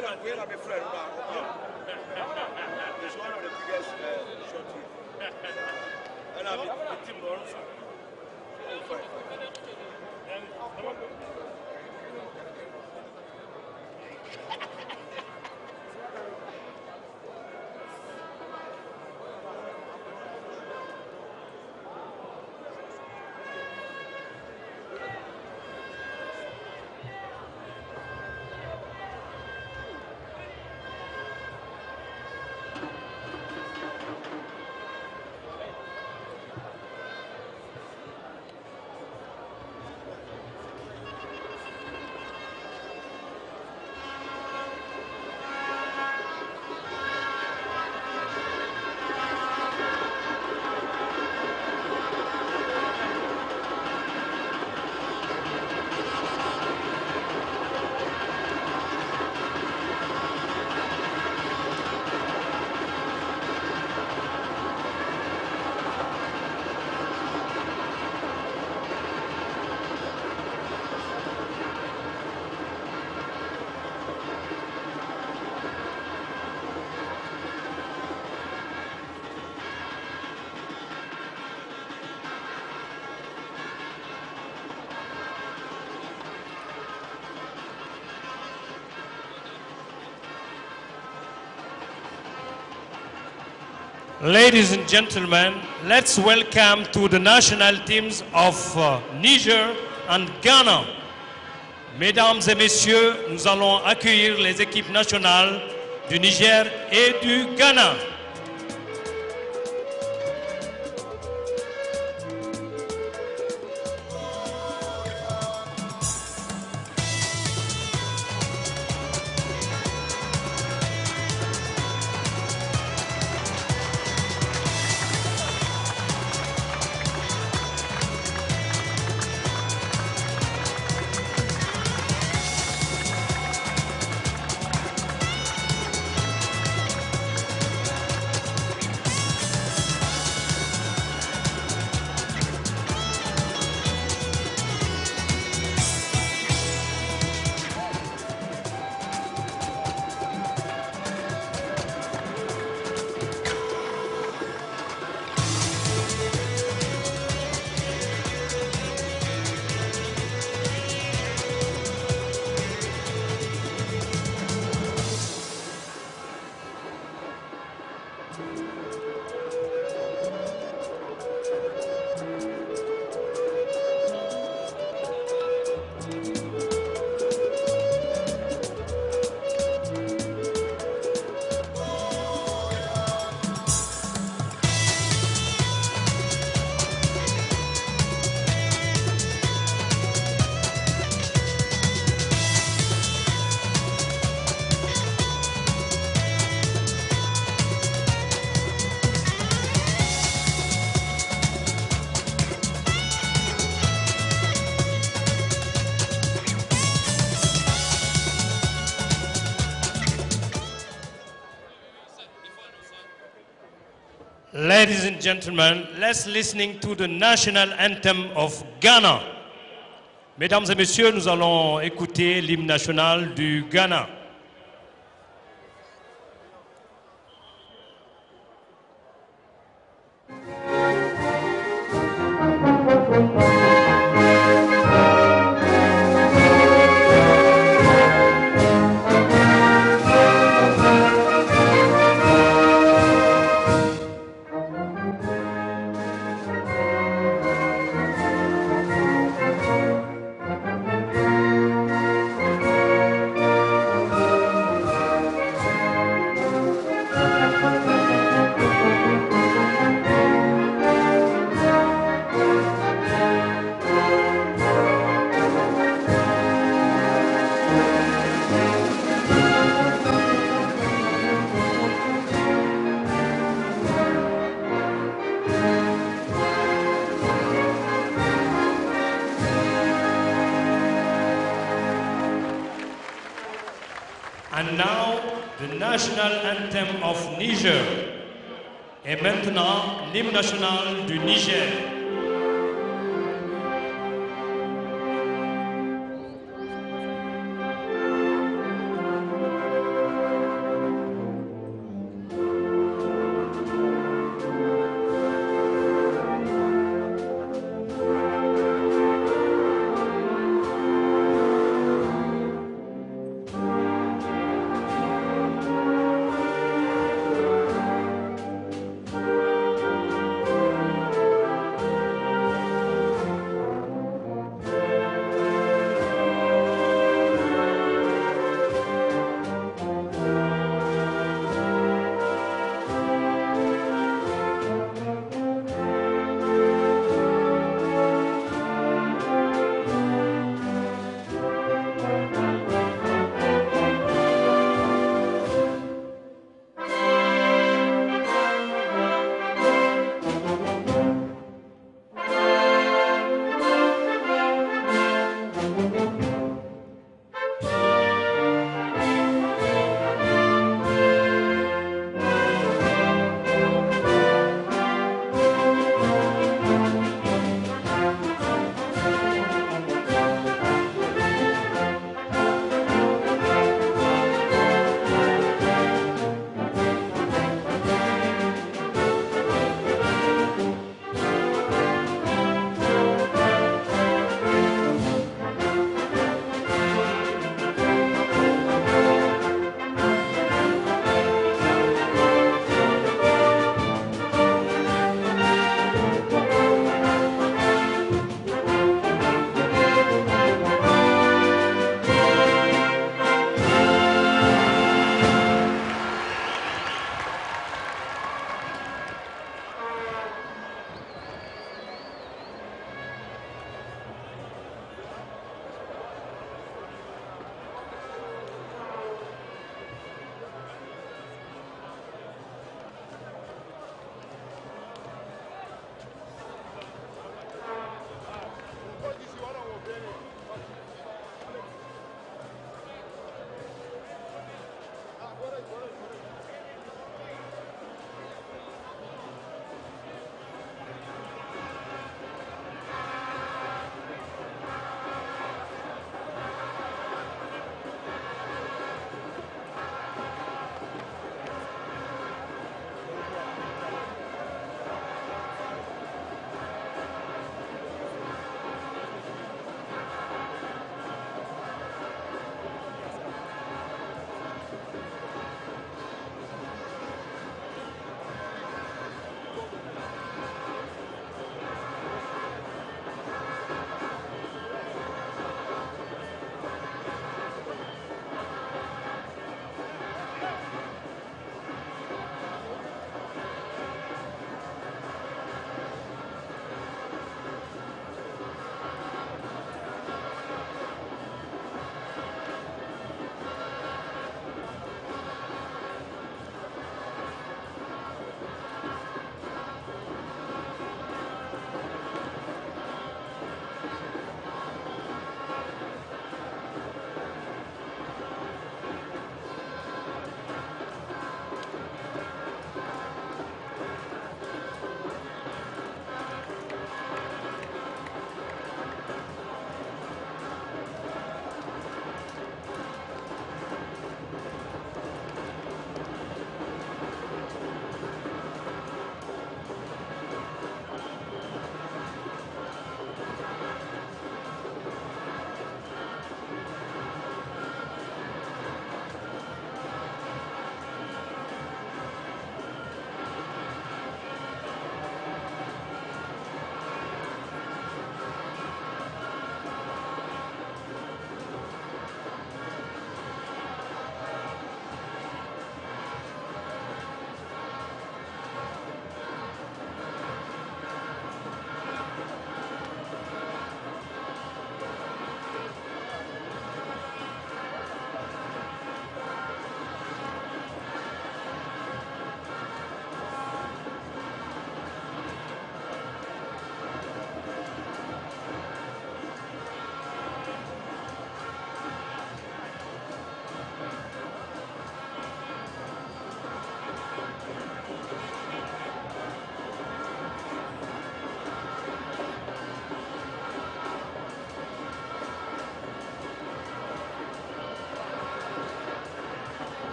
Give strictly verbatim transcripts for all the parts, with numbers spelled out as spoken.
are my friend. It's one of the biggest shot here. And I'm the team also. Oh, fine, fine. Ladies and gentlemen, let's welcome to the national teams of uh, Niger and Ghana. Mesdames et messieurs, nous allons accueillir les équipes nationales du Niger et du Ghana. Ladies and gentlemen, let's listening to the national anthem of Ghana. Mesdames et messieurs, nous allons écouter l'hymne national du Ghana. And now, the national anthem of Niger. Et maintenant, l'hymne national du Niger.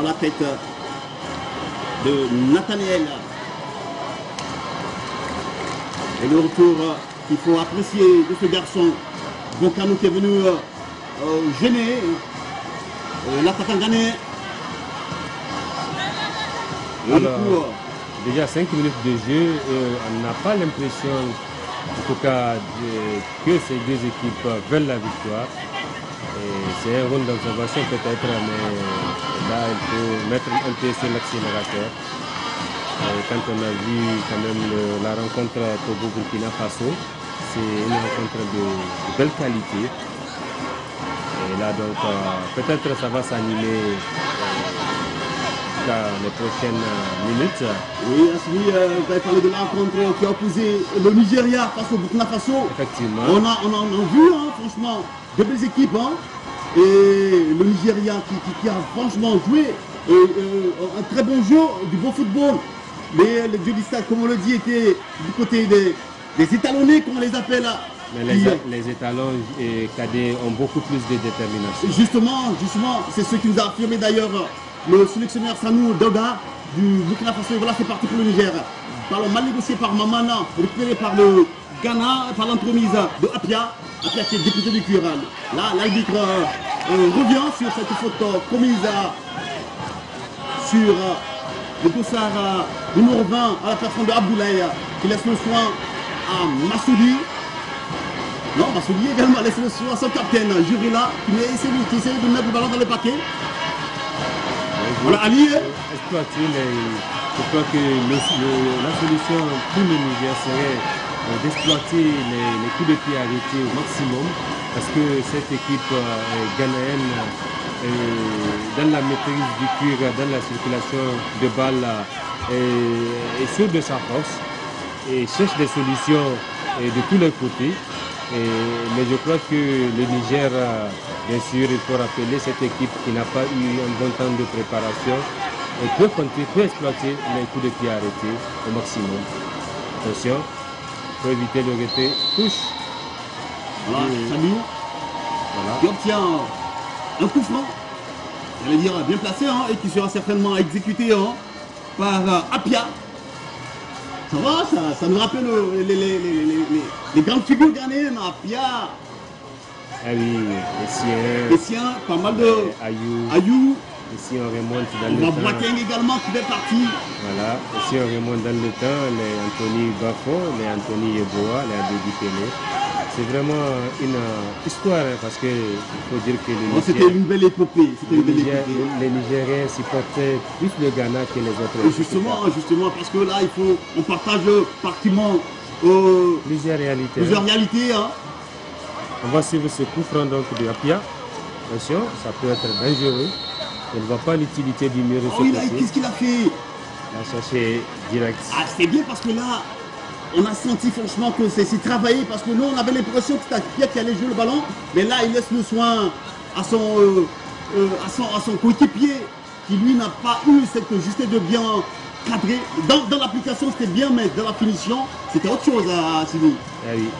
à la tête de Nathaniel. Et le retour qu'il faut apprécier de ce garçon. Bokano qui est venu euh, euh, gêner euh, l'attaquant ghanéen. Alors, déjà cinq minutes de jeu, euh, on n'a pas l'impression, en tout cas, de, que ces deux équipes veulent la victoire. C'est un rôle d'observation peut-être, mais là, il faut mettre un pied sur l'accélérateur. Quand on a vu quand même le, la rencontre Togo-Burkina Faso, c'est une rencontre de, de belle qualité. Et là, donc, euh, peut-être ça va s'animer dans les prochaines minutes. Oui, Asmi, euh, vous avez parlé de la rencontre qui a opposé le Nigeria face au Burkina Faso. Effectivement. On a, on a, on a vu, hein, franchement, de belles équipes. Hein, et le Nigeria qui, qui, qui a franchement joué euh, euh, un très bon jeu, du bon football. Mais le jeu du stade, comme on le dit, était du côté des, des étalonnés, comme on les appelle. Mais les, les étalons et cadets ont beaucoup plus de détermination. Justement, justement, c'est ce qui nous a affirmé d'ailleurs le sélectionneur Sanou Doga du Burkina Faso. Voilà, c'est parti pour le Niger. Ballon mal négocié par Mamana, récupéré par le Ghana, par l'entremise de Apia. Apia qui est député du cuir. Là, l'arbitre euh, euh, revient sur cette faute euh, commise euh, sur euh, le dossard euh, numéro vingt à la personne de Abdoulaye qui laisse le soin à Massoudi. Non, Massoudi également laisse le soin à son capitaine Jurila qui essaie, qui essaie de mettre le ballon dans le paquet. Voilà, Ali. Exploiter les, je crois que le, le, la solution pour le Niger serait euh, d'exploiter les, les coups de pied arrêtés au maximum parce que cette équipe euh, ghanéenne euh, dans la maîtrise du cuir, dans la circulation de balles euh, est sûre de sa force et cherche des solutions euh, de tous les côtés. Et, mais je crois que le Niger, euh, bien sûr, il faut rappeler cette équipe qui n'a pas eu un bon temps de préparation et peut compter, peut exploiter les coups de pied arrêtés au maximum. Attention, pour éviter le retrait, touche. Voilà, Salut, voilà. Qui obtient un coup franc, j'allais dire bien placé, hein, et qui sera certainement exécuté hein, par euh, Apia. Ça va, ça, ça nous rappelle les, les, les, les, les, les grandes figures ghanéennes, Apia. Ah oui, Essien. Essien, pas mal de Ayou. Ayou. Ici on remonte dans On le a temps. Boateng également qui fait partie. Voilà, ici on remonte dans le temps, les Anthony Bafo, les Anthony Yeboah, les Abedi Pelé. C'est vraiment une euh, histoire parce qu'il faut dire que les, Oh, c'était une belle épopée. les, Une belle Niger- épopée. les Nigériens supportaient plus le Ghana que les autres. Et justement, justement, parce que là, il faut, on partage pratiquement euh, Plusieurs réalités. plusieurs réalités. Hein. On va suivre ce coup franc donc de Apia. Attention, ça peut être dangereux. On ne voit pas l'utilité du mur de ce Oh, il a- côté. qu'est-ce qu'il a fait? Il a cherché direct. Ah, c'est bien parce que là, on a senti franchement que c'est c'est travaillé parce que nous, on avait l'impression que c'était Pierre qui allait jouer le ballon, mais là, il laisse le soin à son, euh, euh, à son, à son coéquipier qui, lui, n'a pas eu cette justesse de bien cadrer. Dans, dans l'application, c'était bien, mais dans la finition, c'était autre chose à Sylvie. Ah oui.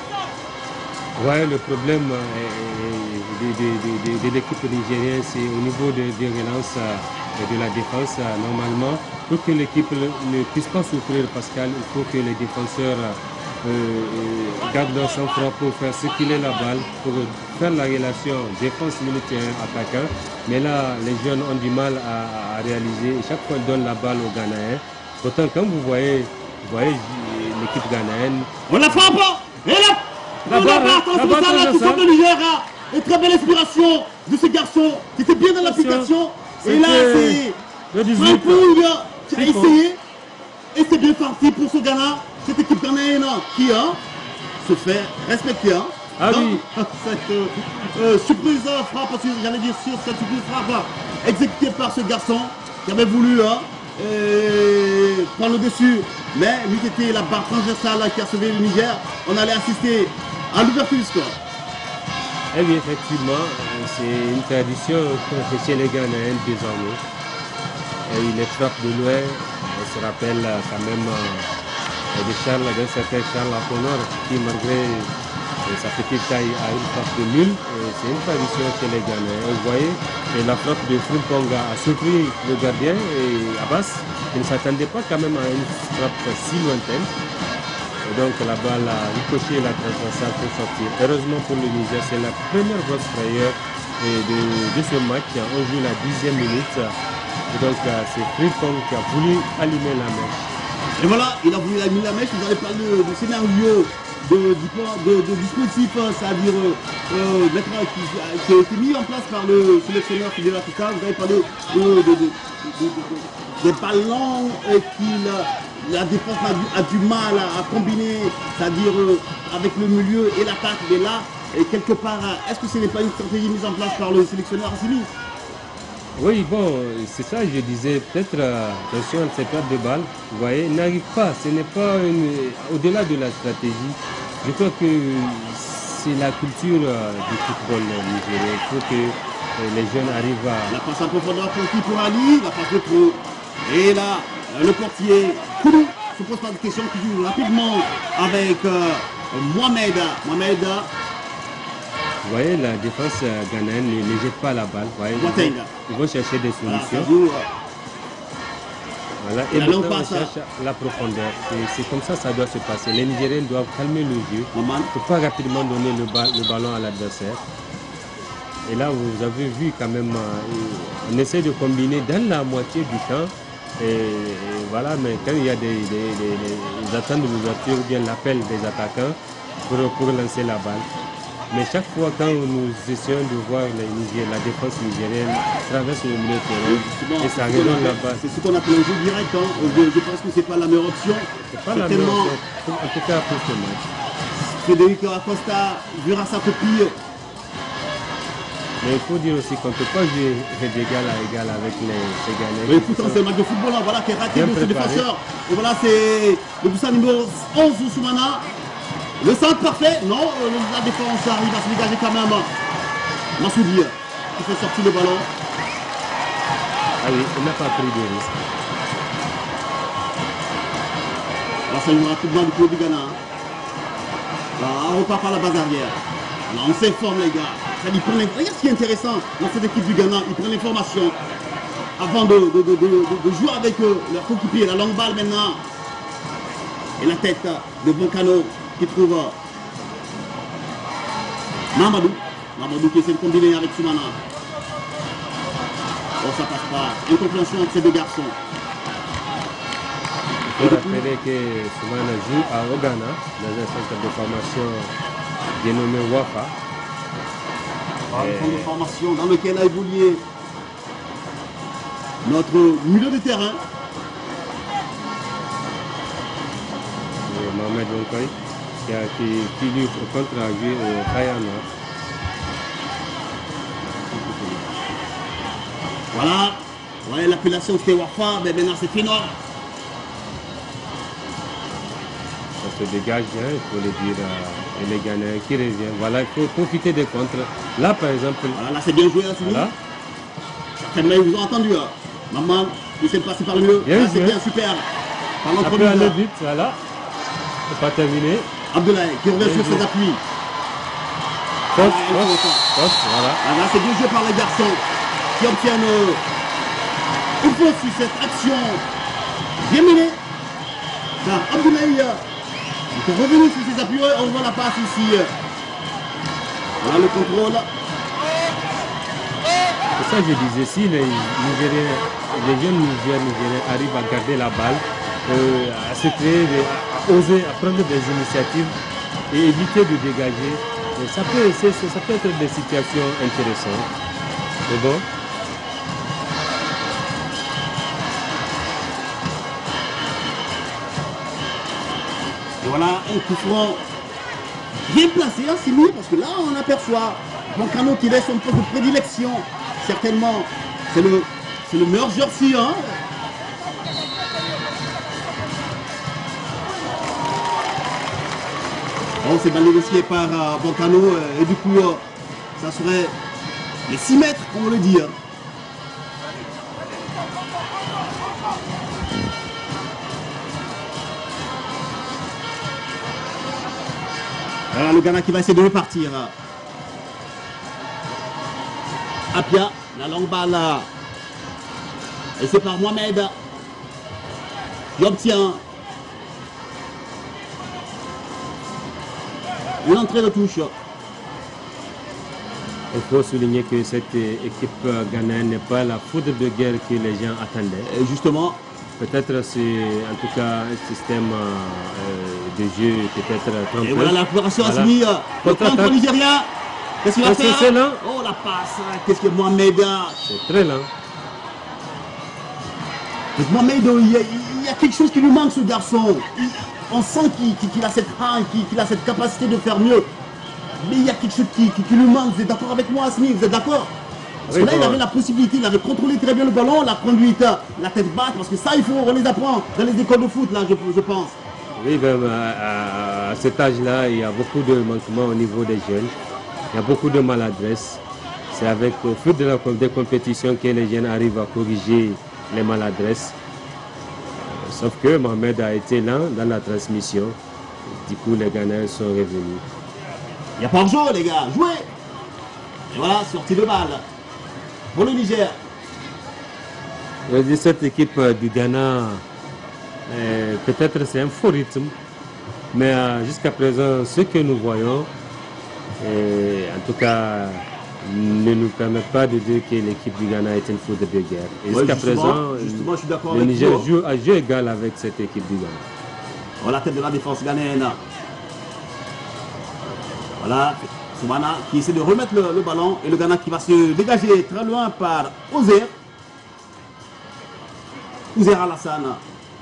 Ouais, le problème euh, de, de, de, de, de l'équipe nigérienne, c'est au niveau de, des relances euh, et de la défense. euh, Normalement, pour que l'équipe ne ne puisse pas souffrir, Pascal, il faut que les défenseurs euh, euh, gardent leur sang-froid pour faire circuler la balle, pour faire la relation défense militaire attaquant. Mais là, les jeunes ont du mal à, à réaliser. Et chaque fois, ils donnent la balle aux Ghanéens. Pourtant, comme vous voyez, vous voyez euh, l'équipe ghanéenne. On la frappe. Et là, La on barre, la hein, frappe, la c'est barre ça, là, tout transversale. ça, le Niger. hein. Et très belle inspiration de ce garçon qui était bien dans l'application. Et là, C'était c'est le dix-huit. Franck qui a C'est bon. essayé. Et c'est bien parti pour ce Ghana. Cette équipe ghanéenne qui hein, se fait respecter. Hein, Ah dans oui. cette euh, euh, surprise euh, frappe, j'allais dire sur cette surprise frappe exécutée par ce garçon qui avait voulu hein, euh, prendre le dessus. Mais lui qui était la barre transversale qui a sauvé le Niger, on allait assister à l'ouverture du score. Eh bien, effectivement, euh, c'est une tradition chez les Ghanéens désormais. Et les frappes de loin, on se rappelle euh, quand même euh, de Charles, d'un certain Charles Aponor, qui malgré Et sa petite taille a une frappe de nul. C'est une tradition chez les Ghanéens. Vous voyez, et la frappe de Frimpong a surpris le gardien et Abbas. Il ne s'attendait pas quand même à une frappe si lointaine. Et donc la balle a ricoché la transversale pour sortir. Heureusement pour le Niger, c'est la première grosse frayeur de, de ce match. On joue la dixième minute. Et donc c'est Frimpong qui a voulu allumer la mèche. Et voilà, il a voulu allumer la mèche. Vous avez parlé de, de scénario, de, de, de dispositif, c'est-à-dire euh, qui, qui a été mis en place par le sélectionneur qui est là tout ça. Vous avez parlé de, de, de, de, de, de, des ballons euh, qu'il la défense a, a du mal à, à combiner, c'est-à-dire euh, avec le milieu et l'attaque. Mais là, et quelque part, est-ce que ce n'est pas une stratégie mise en place par le sélectionneur Assimi? Oui, bon, c'est ça, je disais, peut-être, euh, attention à cette perte de balle, vous voyez, n'arrive pas, ce n'est pas une... Au-delà de la stratégie, je crois que c'est la culture euh, du football nigérien. Il faut que euh, les jeunes arrivent à... La passe en profondeur pour qui pour Ali, la passe de trop. Et là, le portier Koulou se pose pas de questions, qui joue rapidement avec euh, Mohamed. Mohamed. Vous voyez, la défense euh, ghanéenne ne, ne jette pas la balle. Vous voyez, ils, vont, ils vont chercher des solutions. Voilà, et, et maintenant, on cherche la profondeur. C'est comme ça que ça doit se passer. Les Nigériens doivent calmer le jeu. Il ne faut pas rapidement donner le, ba le ballon à l'adversaire. Et là, vous avez vu quand même, euh, on essaie de combiner dans la moitié du temps. Et, et voilà, mais quand il y a des, des, des, des attentes de l'ouverture ou bien l'appel des attaquants pour, pour lancer la balle. Mais chaque fois quand nous essayons de voir les Niger, la défense nigérienne traverse le milieu de terrain et ça redonne la balle. C'est ce qu'on appelle un jeu direct. Hein. Je, je pense que ce n'est pas la meilleure option. C'est pas la meilleure option, en tout cas pour ce match. Frédéric Acosta verra sa copie. Mais il faut dire aussi qu'on ne peut pas jouer d'égal à égal avec les Sénégalais. Mais écoute, c'est un match de football, hein, voilà, qui est raté de ce défenseur. Et voilà, c'est le Boussa numéro onze, Soumana. Le centre parfait, non, la défense arrive à se dégager quand même. Massoudi qui fait sortir le ballon. Ah oui, il n'a pas pris de risque. Là, c'est un rapidement du club du Ghana. Là, on repart par la base arrière. Là, on s'informe, les gars. Regarde ce qui est intéressant dans cette équipe du Ghana. Ils prennent l'information avant de, de, de, de, de jouer avec eux, leur coéquipier. La longue balle maintenant. Et la tête de Boncano qui trouve Mamadou. Mamadou qui essaie de combiner avec Soumana. Oh, ça passe pas. Incompréhension entre ces deux garçons. Il faut rappeler que Soumana joue à Ogana, dans un centre de formation dénommé Wafa. Un centre de formation dans lequel a évolué notre milieu de terrain. Mohamed Onkoy. Qui, a, qui, qui lui au contre a joué au Kayana. Voilà, ouais, l'appellation c'était Wafa, mais maintenant c'est Finor. Ça se dégage bien, il faut le dire, euh, et les Ghanéens qui reviennent. Voilà, il faut profiter des contres. Là par exemple. Voilà, là c'est bien joué, là, voilà. Certainement ils vous ont entendu. Hein. Maman, il s'est passé par le milieu. Là, c'est bien, super. Par après aller vite, voilà. C'est pas terminé. Abdoulaye qui revient sur ses appuis. Poste, poste, voilà. Là, c'est bien joué par les garçons qui obtiennent euh, une fois sur cette action bien menée. Abdoulaye est revenu sur ses appuis. On voit la passe ici. Voilà le contrôle. C'est ça que je disais, si les Nigériens, les jeunes Nigériens arrivent à garder la balle, euh, à se créer, à oser, à prendre des initiatives et éviter de dégager, ça peut, ça peut être des situations intéressantes. C'est bon? Et voilà un coup franc bien placé, hein, Simi, parce que là on aperçoit Boncano qui laisse son poste de prédilection. Certainement, c'est le, le meilleur jersey. Hein. Bon, c'est mal négocié par euh, Boncano euh, et du coup, euh, ça serait les six mètres, comme on le dit. Hein. Voilà le Ghana qui va essayer de repartir. Apia, la longue balle. Et c'est par Mohamed. Il obtient une entrée de touche. Il faut souligner que cette équipe ghanéenne n'est pas la foudre de guerre que les gens attendaient. Et justement, peut-être c'est en tout cas un système euh, de jeu peut-être trompeur. Et voilà la récupération Voilà. Assimi, le contre nigérien. Qu'est-ce qu'il va Qu'est-ce que faire? c'est là? Oh la passe. Qu'est-ce que Mohamed a? C'est très lent. Mohamed, il y, a, il y a quelque chose qui lui manque ce garçon. Il- on sent qu'il qu'il- qu'il a cette rage, qu'il qu'il a cette capacité de faire mieux. Mais il y a quelque chose qui, qui- qui lui manque. Vous êtes d'accord avec moi, Assimi? Vous êtes d'accord? Parce Oui, que là, il bon. avait la possibilité, il avait contrôlé très bien le ballon, la conduite, la tête basse, parce que ça, il faut, on les apprend dans les écoles de foot, là, je, je pense. Oui, même à, à- à cet âge-là, il y a beaucoup de manquements au niveau des jeunes. Il y a beaucoup de maladresse. C'est avec au fil de la, des compétitions que les jeunes arrivent à corriger les maladresses. Euh, sauf que Mohamed a été lent dans la transmission. Du coup, les Ghanéens sont revenus. Il n'y a pas de jeu, les gars, jouez. Et voilà, sortie de balle pour le Niger. Je veux dire, cette équipe euh, du Ghana, euh, peut-être c'est un faux rythme, mais euh, jusqu'à présent, ce que nous voyons, euh, en tout cas, ne nous permet pas de dire que l'équipe du Ghana est une foudre de guerre. Et Ouais, jusqu'à justement, présent, justement, je suis d'accord le avec Niger vous. joue à jeu égal avec cette équipe du Ghana. Voilà la tête de la défense ghanéenne. Voilà, Soumana qui essaie de remettre le, le ballon et le Ghana qui va se dégager très loin par Ozer. Ozer Alassane.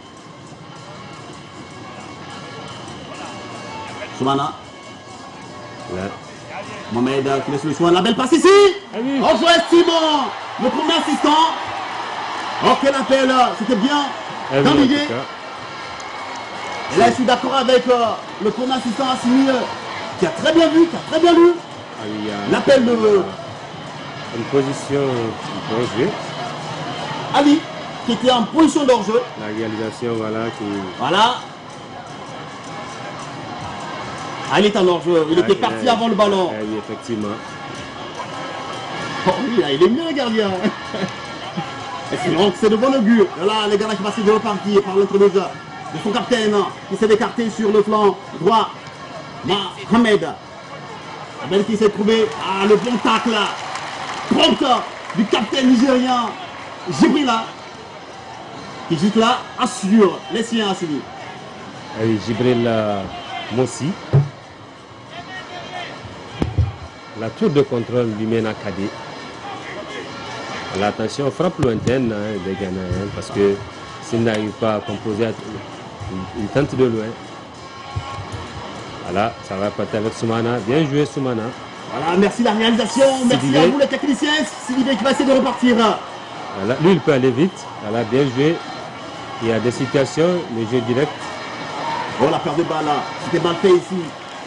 Soumana. Là. Mohamed qui laisse le soin. La belle passe ici. oui. On joue Simon, le premier assistant. Oh, quel appel. C'était bien. Ah oui, Dans en l'idée. tout cas. Et là, je suis d'accord avec euh, le premier assistant Assimi, euh, qui a très bien vu, qui a très bien lu Ah oui, il y a- l'appel de une position pour jouer. Ali, qui était en position d'hors-jeu. La réalisation, voilà, qui... Voilà. Ali est en hors-jeu. Il était Ah, parti euh, avant le ballon. ah oui, effectivement. Oh, oui, là, il est mieux, le gardien. Et sinon, c'est de bon augure. Et là, les gars qui va essayer de repartir par l'entremise de son capitaine, qui s'est écarté sur le flanc droit. Mohamed. Mohamed qui s'est trouvé. Ah, le bon tacle. Prompt du capitaine nigérien Jibrila. Qui juste là assure les siens à Sili. Ah oui, Jibril euh, Mossi. La tour de contrôle du mène à Kadé. Attention, frappe lointaine hein, des Ghanéens parce que s'ils n'arrivent pas à composer, ils tentent de loin. Voilà, ça va partir avec Soumana. Bien joué Soumana. Voilà, merci la réalisation. Merci Sidibé. à vous les techniciens. Sidibé qui va essayer de repartir. Voilà, lui, il peut aller vite. Voilà, bien joué. Il y a des situations, le jeu direct. Oh, la perte de balle là. C'était mal fait ici.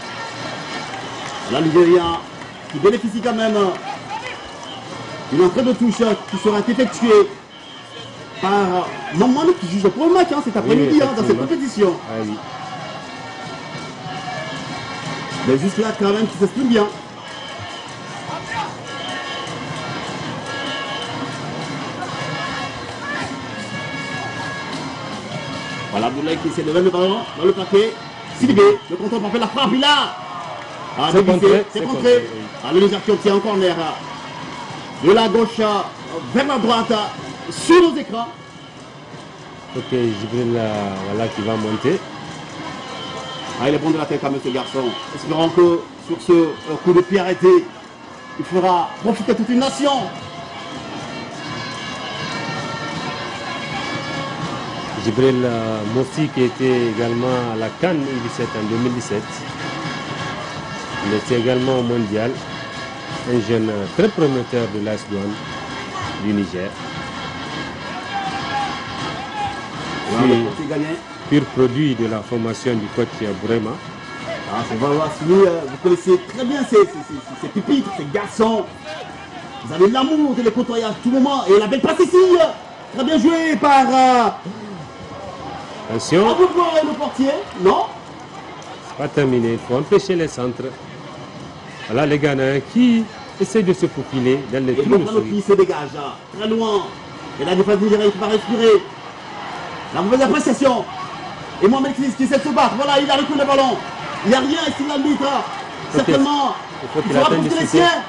La Nigérien qui bénéficie quand même d'une entrée de touche qui sera effectuée par Maman qui juge le premier match hein, cet après-midi Oui, hein, dans cette effectivement. compétition. Ah oui. Mais juste là quand même qui s'exprime bien. Voilà Abdoulaye qui essaie de mettre le ballon dans le paquet. Sidibé, le contrôle parfait, la frappe, il a. Ah, C'est dévissé, contré, c'est c'est contré. contré, oui. Ah, le Niger qui obtient un corner. De la gauche vers la droite sur nos écrans. Ok, Jibril euh, voilà, qui va monter. Ah, il est bon de la tête quand même ce garçon. Espérons que sur ce euh, coup de pied arrêté, il fera profiter toute une nation. Jibril euh, Mossi qui était également à la CAN U dix-sept en deux mille dix-sept. Il était également au mondial. Un jeune euh, très prometteur de l'A S Douanes du Niger. Voilà, Puis, le côté gagné. pur produit de la formation du coach Bourema. Ah, c'est vraiment Assimi, euh, vous connaissez très bien ces, ces, ces, ces pupitres, ces garçons. Vous avez l'amour de les côtoyer à tout moment. Et la belle passe ici, euh, très bien joué par euh, Attention, Abouboué, le portier. Non, Pas terminé. Il faut empêcher les centres. Voilà les Ghanéens qui essaient de se faufiler dans les Et le ballon qui se dégage, très loin. Et la défense nigérienne qui va respirer. La mauvaise appréciation. Et Mohamed Klis qui essaie de se battre. Voilà, il a reculé le ballon. Il n'y a rien ici dans l'arbitre. Certainement, il faut qu'il faudra atteigne pousser le les soutien. siens.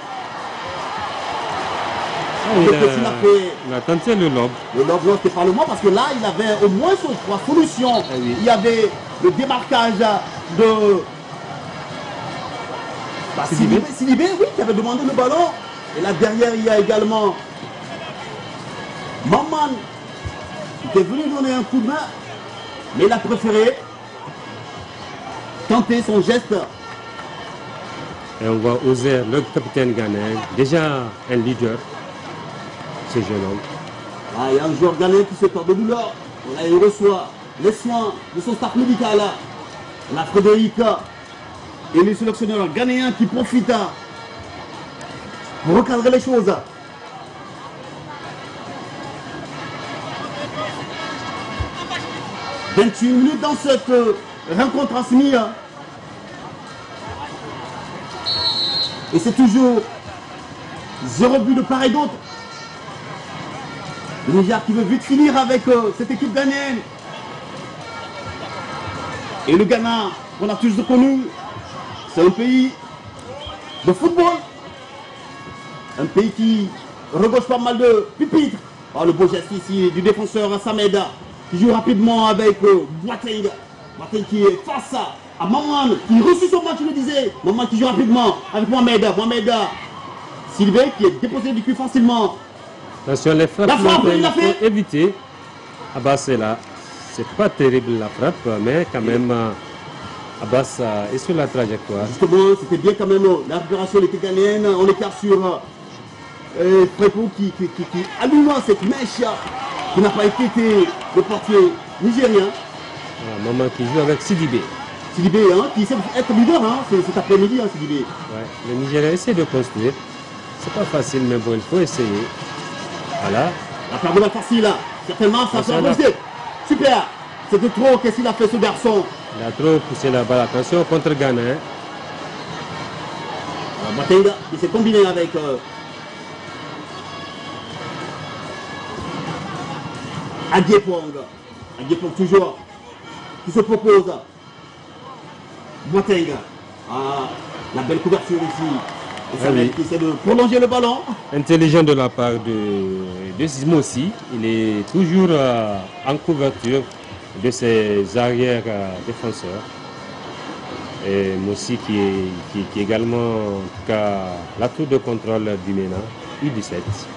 Ah, il, a, il a tenté le lob. Le lob, non, c'était pas le moins parce que là, il avait au moins son trois solutions. Ah oui. Il y avait le démarquage de bah, Sidibé. Sidibé, Sidibé, oui, qui avait demandé le ballon. Et là, derrière, il y a également Maman qui est venu donner un coup de main, mais il a préféré tenter son geste. Et on voit Oser, le capitaine ghanéen, déjà un leader, ce jeune homme. Ah, il y a un joueur ghanéen qui se tord de douleur. Là, il reçoit les soins de son staff médical. La Frédéric et les sélectionneurs ghanéens qui profitent pour recadrer les choses. vingt-huit minutes dans cette rencontre transmise. Et c'est toujours zéro but de part et d'autre. Le Niger qui veut vite finir avec euh, cette équipe ghanéenne. Et le Ghana, qu'on a tous connu, c'est un pays de football. Un pays qui regorge pas mal de pupitres. Oh, le beau geste ici du défenseur Sameda qui joue rapidement avec euh, Boateng. Boateng qui est face à à Maman, qui reçut son match, je le disais. Maman qui joue rapidement avec Mohamed. Mohamed Sylvain qui est déposé du cul facilement. Attention, les frappes, La frappe, il il l'a faut fait. éviter. Abbas est là. C'est pas terrible la frappe, mais quand même, euh, Abbas euh, est sur la trajectoire. Justement, c'était bien quand même. La récupération de l'équipe ghanéenne. On écarte sur euh, Prépo qui, qui, qui, qui allume cette mèche qui n'a pas été le portier nigérien. Voilà, Maman qui joue avec Sidibé. Sidibé, hein, qui sait être leader hein, cet après-midi, hein, Sidibé. Ouais, le Nigeria essaie de construire. C'est pas facile, mais bon, il faut essayer. Voilà. La perte de balle facile, certainement, ça fait avancer. Super. C'est de trop, qu'est-ce qu'il a fait ce garçon? Il a trop poussé la balle. Attention contre Ghana. Hein. Boateng qui s'est combiné avec euh, Adiepong. Adiepong toujours qui se propose. Boateng. Ah, la belle couverture ici. Et ça Ah oui. qui essaie de prolonger le ballon. Intelligent de la part de, de Sismo aussi. Il est toujours euh, en couverture de ses arrières euh, défenseurs. Et Moussi qui est, qui, qui est également en tout cas l'atout de contrôle du MENA U dix-sept.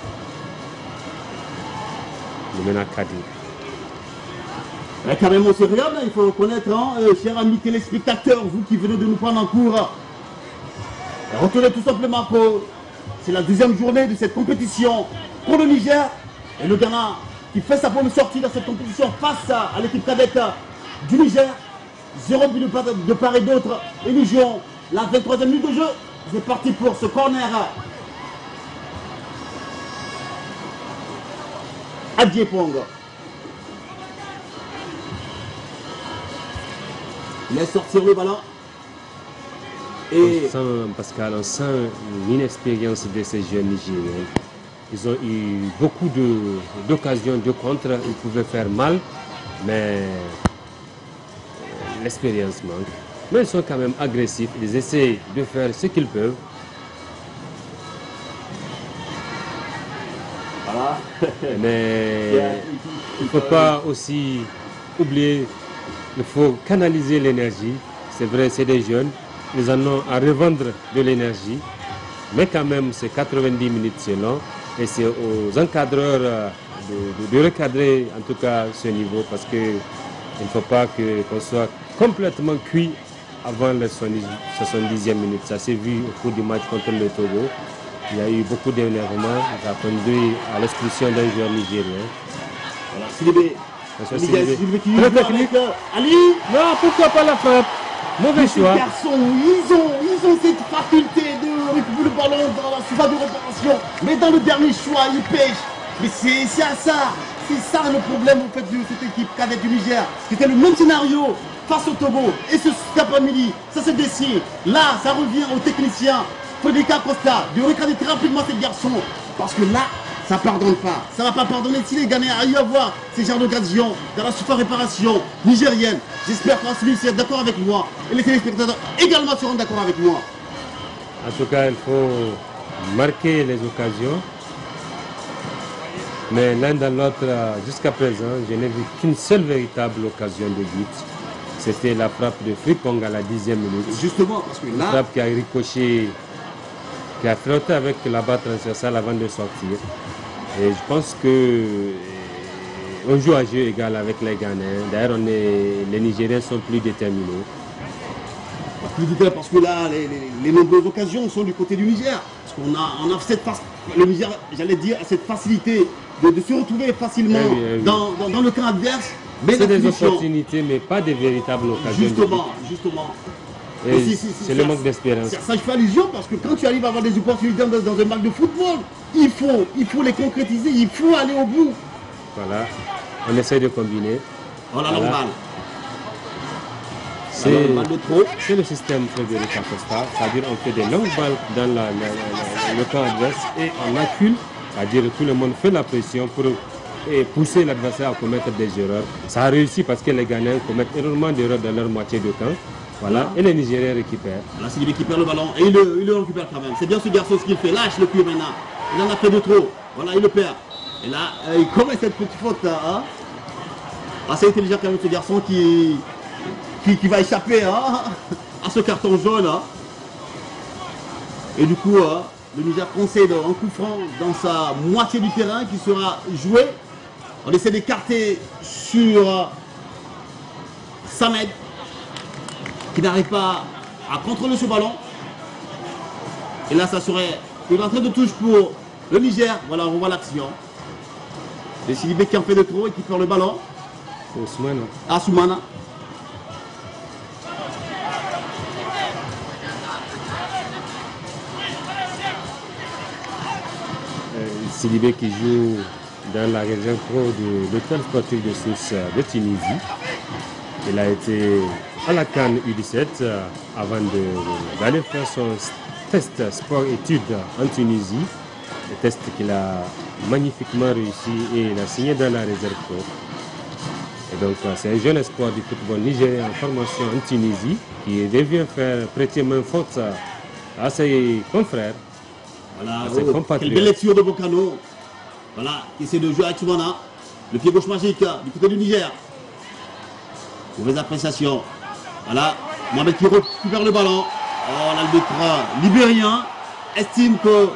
Le MENA Kadir. Mais carrément, c'est regarde, il faut reconnaître, hein, euh, chers amis téléspectateurs, vous qui venez de nous prendre en cours. Retenez tout simplement que c'est la deuxième journée de cette compétition pour le Niger. Et le Ghana qui fait sa première sortie dans cette compétition face à, à l'équipe cadette du Niger. Zéro but de part, de part et d'autre. Et nous jouons la vingt-troisième minute de jeu. C'est parti pour ce corner. Adiepong. Il laisse sortir le ballon. Et On sent, Pascal, on sent l'inexpérience de ces jeunes Nigériens. Ils ont eu beaucoup de- d'occasions de contre, ils pouvaient faire mal, mais euh, l'expérience manque. Mais ils sont quand même agressifs, ils essaient de faire ce qu'ils peuvent. voilà. Mais il ne faut pas aussi oublier, il faut canaliser l'énergie. C'est vrai, c'est des jeunes, ils en ont à revendre de l'énergie, mais quand même c'est quatre-vingt-dix minutes c'est long et c'est aux encadreurs euh, de, de- de recadrer en tout cas ce niveau parce qu'il ne faut pas que- qu'on soit complètement cuit avant la soixante-dixième minute. Ça s'est vu au cours du match contre le Togo. Il y a eu beaucoup d'énervement, ça a conduit à l'expulsion d'un joueur nigérien. Voilà, Sidibé. Attention, Miguel Sidibé. Sidibé qui Très joue technique. avec, euh, Ali. Non, pourquoi pas la frappe? Mauvais Ces choix. garçons, ils ont, ils ont cette faculté de récupérer le ballon dans la surface de réparation. Mais dans le dernier choix, ils pêchent. Mais c'est c'est à ça. c'est ça le problème en fait de cette équipe cadette du Niger. C'était le même scénario face au Togo. Et ce cet après-midi, ça se dessine. Là, ça revient aux techniciens. Federica Costa, de recadrer très rapidement ces garçons. Parce que là, ça ne pardonne pas. Ça ne va pas pardonner si les Ghanéens arrivent à voir ces genres d'occasions dans la super réparation nigérienne. J'espère que Anselme est d'accord avec moi. Et les téléspectateurs également seront d'accord avec moi. En tout cas, il faut marquer les occasions. Mais l'un dans l'autre, jusqu'à présent, je n'ai vu qu'une seule véritable occasion de but. C'était la frappe de Frimpong à la dixième minute. Justement, parce que là... Une frappe qui a ricoché, qui a flotté avec la barre transversale avant de sortir. Et je pense que on joue à jeu égal avec les Ghanéens. D'ailleurs, les Nigériens sont plus déterminés. Plus déterminés parce que là, les, les, les nombreuses occasions sont du côté du Niger. Parce qu'on a, on a cette face, le Niger, j'allais dire, cette facilité de, de se retrouver facilement oui, oui, oui. Dans, dans, dans le camp adverse. C'est des opportunités, mais pas des véritables occasions. Justement, justement. C'est le manque d'espérance. Ça, je fais allusion parce que quand tu arrives à avoir des opportunités dans, dans un match de football, il faut, il faut les concrétiser, il faut aller au bout. Voilà, on essaie de combiner. Oh la voilà. longue balle. C'est le système Federica Costa, c'est-à-dire on fait des longues balles dans la, la, la, le camp adverse et on accule, c'est-à-dire tout le monde fait la pression pour et pousser l'adversaire à commettre des erreurs. Ça a réussi parce que les Ghanéens commettent énormément d'erreurs dans leur moitié de camp. Voilà, et les Nigériens récupèrent. Là, c'est lui qui perd le ballon et il le, il le récupère quand même. C'est bien ce garçon ce qu'il fait. Lâche le pied maintenant. Il en a fait de trop. Voilà, il le perd. Et là, euh, il commet cette petite faute. Hein. Ah, c'est intelligent quand même ce garçon qui, qui, qui va échapper hein, à ce carton jaune. Hein. Et du coup, hein, le Niger concède un coup franc dans sa moitié du terrain qui sera joué. On essaie d'écarter sur euh, Samed, qui n'arrive pas à contrôler ce ballon. Et là, ça serait une entrée de touche pour le Niger. Voilà, on voit l'action. C'est Sidibé qui en fait de trop et qui perd le ballon. C'est Ousmane. Ah, Soumana. Euh, Sidibé qui joue dans la région pro de l'hôtel sportif de Sousse de Tunisie. Il a été à la CAN U dix-sept euh, avant d'aller faire son test sport-études en Tunisie. Le test qu'il a magnifiquement réussi et il a signé dans la réserve pro. Et donc euh, c'est un jeune espoir du football nigérien en formation en Tunisie qui revient faire prêter main forte à ses confrères. Voilà, à ses oh, compatriotes. quelle belle lecture de Bocano. Voilà, qui essaie de jouer avec Soumana. Le pied gauche magique du côté du Niger. Mauvaise appréciation. Voilà, Mohamed qui récupère le ballon. Oh, l'arbitre libérien estime que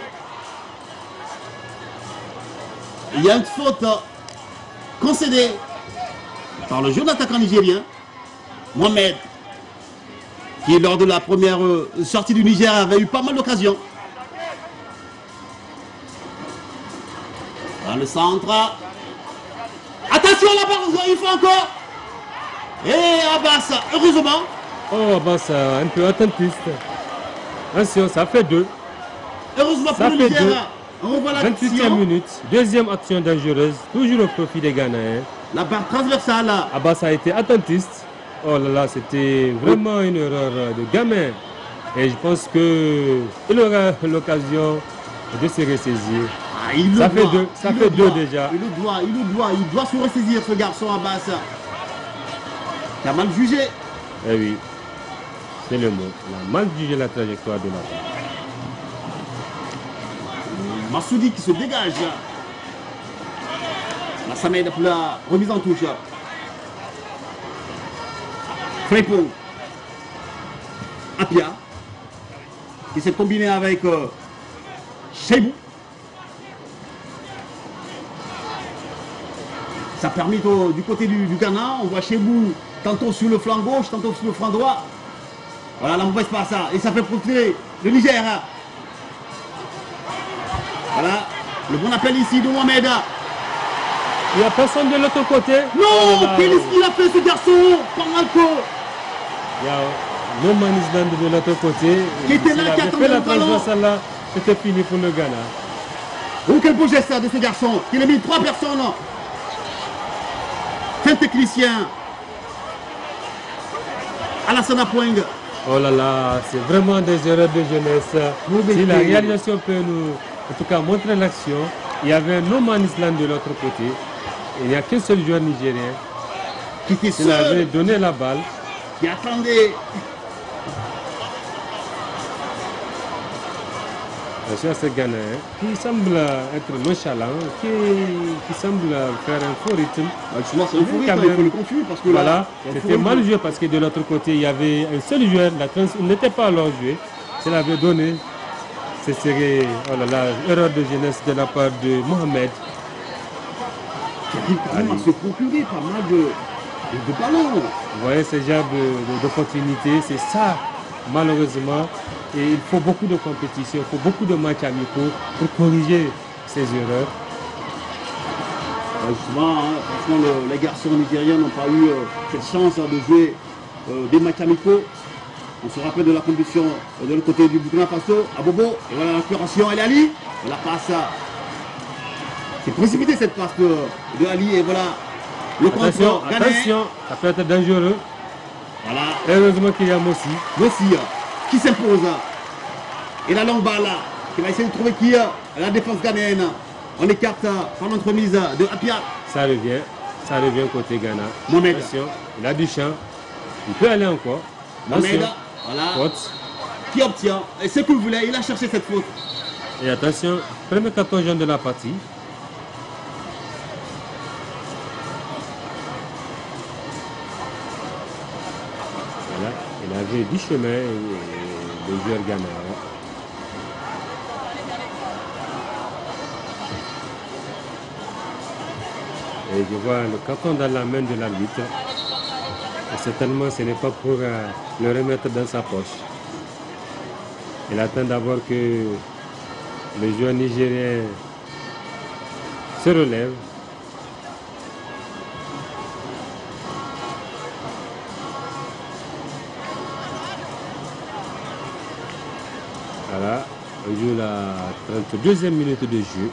il y a une faute concédée par le jeune attaquant nigérien, Mohamed, qui lors de la première sortie du Niger avait eu pas mal d'occasions. Dans le centre. Attention là-bas, il faut encore. Et Abbas, heureusement. Oh, Abbas, un peu attentiste. Attention, ça fait deux. Heureusement ça pour le Niger. On revoit l'action. vingt-huitième minute, deuxième action dangereuse, toujours au profit des Ghanéens. La barre transversale. Abbas a été attentiste. Oh là là, c'était vraiment une erreur de gamin. Et je pense qu'il aura l'occasion de se ressaisir. Ah, il ça le fait doit, deux, ça il fait le deux doit, déjà. Il le doit, il le doit, il doit se ressaisir ce garçon Abbas. Il a mal jugé. Eh oui, c'est le mot. Il a mal jugé la trajectoire de la balle. Massoudi qui se dégage. La Samed pour la remise en touche. Frimpong. Apia. Qui s'est combiné avec euh, Cheibou. Ça a permis au, du côté du, du Ghana. On voit Cheibou tantôt sur le flanc gauche, tantôt sur le flanc droit. Voilà la mauvaise passe. Et ça fait profiter le Niger. Voilà, le bon appel ici de Mohamed. Il n'y a personne de l'autre côté. Non, oh qu'est-ce qu'il a fait ce garçon? Parmalco. Il y a no man's land de l'autre côté. Qui était là, qui attendait le ballon. Là, c'était fini pour le Ghana. Oh, quel beau geste de ce garçon. Il a mis trois personnes jeune technicien Alassane Poing. Oh là là, c'est vraiment des erreurs de jeunesse. Si la réalisation peut nous, en tout cas, montrer l'action, il y avait un no man's land de l'autre côté. Il n'y a qu'un seul joueur nigérien qui était qui avait donné la balle. Qui attendait. Attention à ce Ghanéen qui semble être nonchalant, qui, qui semble faire un faux rythme. Justement, c'est un faux rythme, il faut le confus parce que là, voilà, c'était mal joué parce que de l'autre côté, il y avait un seul joueur, la trans n'était pas alors joué. S'il avait donné, ce serait, oh là là, erreur de jeunesse de la part de Mohamed. Qui arrive quand même à se procurer pas mal de, de, de ballons. Vous voyez ce genre d'opportunité, c'est ça, malheureusement. Et il faut beaucoup de compétition, il faut beaucoup de matchs amicaux pour corriger ces erreurs. Justement, hein, franchement, le, les garçons nigériens n'ont pas eu euh, cette chance hein, de jouer euh, des matchs amicaux. On se rappelle de la compétition euh, de l'autre côté du Burkina Faso, à Bobo. Et voilà la curation, El Ali. La passe. C'est précipité cette passe de, de Ali. Et voilà le attention, contre. Attention, ça peut être dangereux. Voilà. Heureusement qu'il y a Mossi. Mossi qui s'impose. Et la longue balle qui va essayer de trouver qui la défense ghanéenne. On écarte par l'entremise de Apia. Ça revient, ça revient côté Ghana. Mohamed. Attention, il a du champ. Il peut aller encore. Mohamed, voilà. Faute. Qui obtient. Et ce qu'il voulait, il a cherché cette faute. Et attention, premier carton jaune de la partie. Voilà, il avait du chemin, le joueur ghanéen. Et je vois le carton dans la main de l'arbitre. Et certainement, ce n'est pas pour euh, le remettre dans sa poche. Il attend d'abord que le joueur nigérien se relève. Voilà, on joue la trente-deuxième minute de jeu.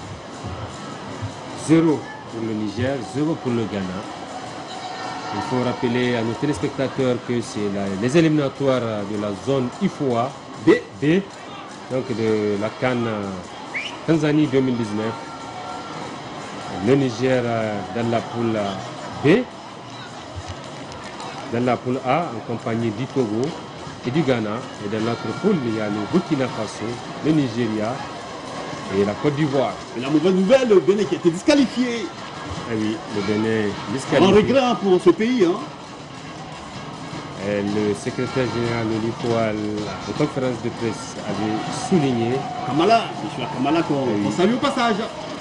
zéro pour le Niger, zéro pour le Ghana. Il faut rappeler à nos téléspectateurs que c'est les éliminatoires de la zone I F O A B, B donc de la CAN Tanzanie deux mille dix-neuf. Le Niger dans la poule B, dans la poule A en compagnie du Togo et du Ghana. Et dans l'autre poule, il y a le Burkina Faso, le Nigeria et la Côte d'Ivoire. Et la mauvaise nouvelle, le Bénin qui a été disqualifié. Ah oui, le Bénin disqualifié. Un regret pour ce pays. Hein. Et le secrétaire général de l'I F O A, en conférence de presse, avait souligné Kamala, M. Kamala, qu'on oui. salue au passage.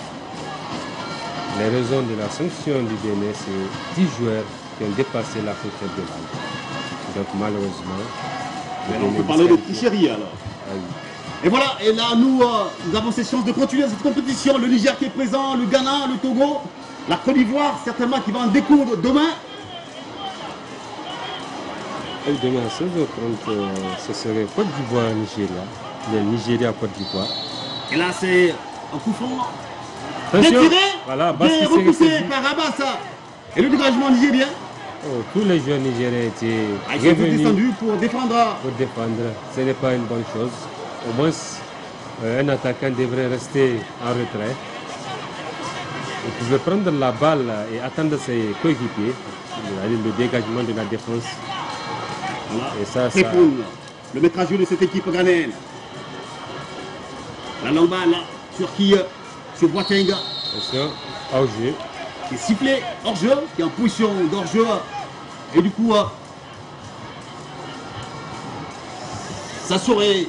Les raisons de la sanction du Bénin, c'est dix joueurs qui ont dépassé la frontière de l'âge. Donc malheureusement. Mais alors, on peut parler de tricherie alors. Ah oui. Et voilà, et là nous, euh, nous avons ces chances de continuer cette compétition. Le Niger qui est présent, le Ghana, le Togo, la Côte d'Ivoire, certainement qui va en découdre demain. Et demain à seize heures trente, euh, ce serait Côte d'Ivoire-Nigeria. Le Nigeria-Côte d'Ivoire. Et là c'est un coup franc. Attention, bien tiré, voilà, bien repoussé par Abassa. Et le dégagement nigérien. Oh, tous les joueurs nigériens étaient ah, ils sont descendus pour défendre. Pour défendre. Ce n'est pas une bonne chose. Au moins, euh, un attaquant devrait rester en retrait. Il pouvait prendre la balle et attendre ses coéquipiers. Le dégagement de la défense. Voilà. Et ça, ça... le maître à jouer de cette équipe ghanéenne. La longue balle sur qui sur Boateng. Attention, hors-jeu. Qui est sifflé hors-jeu, qui est en position d'hors-jeu. Et du coup, ça serait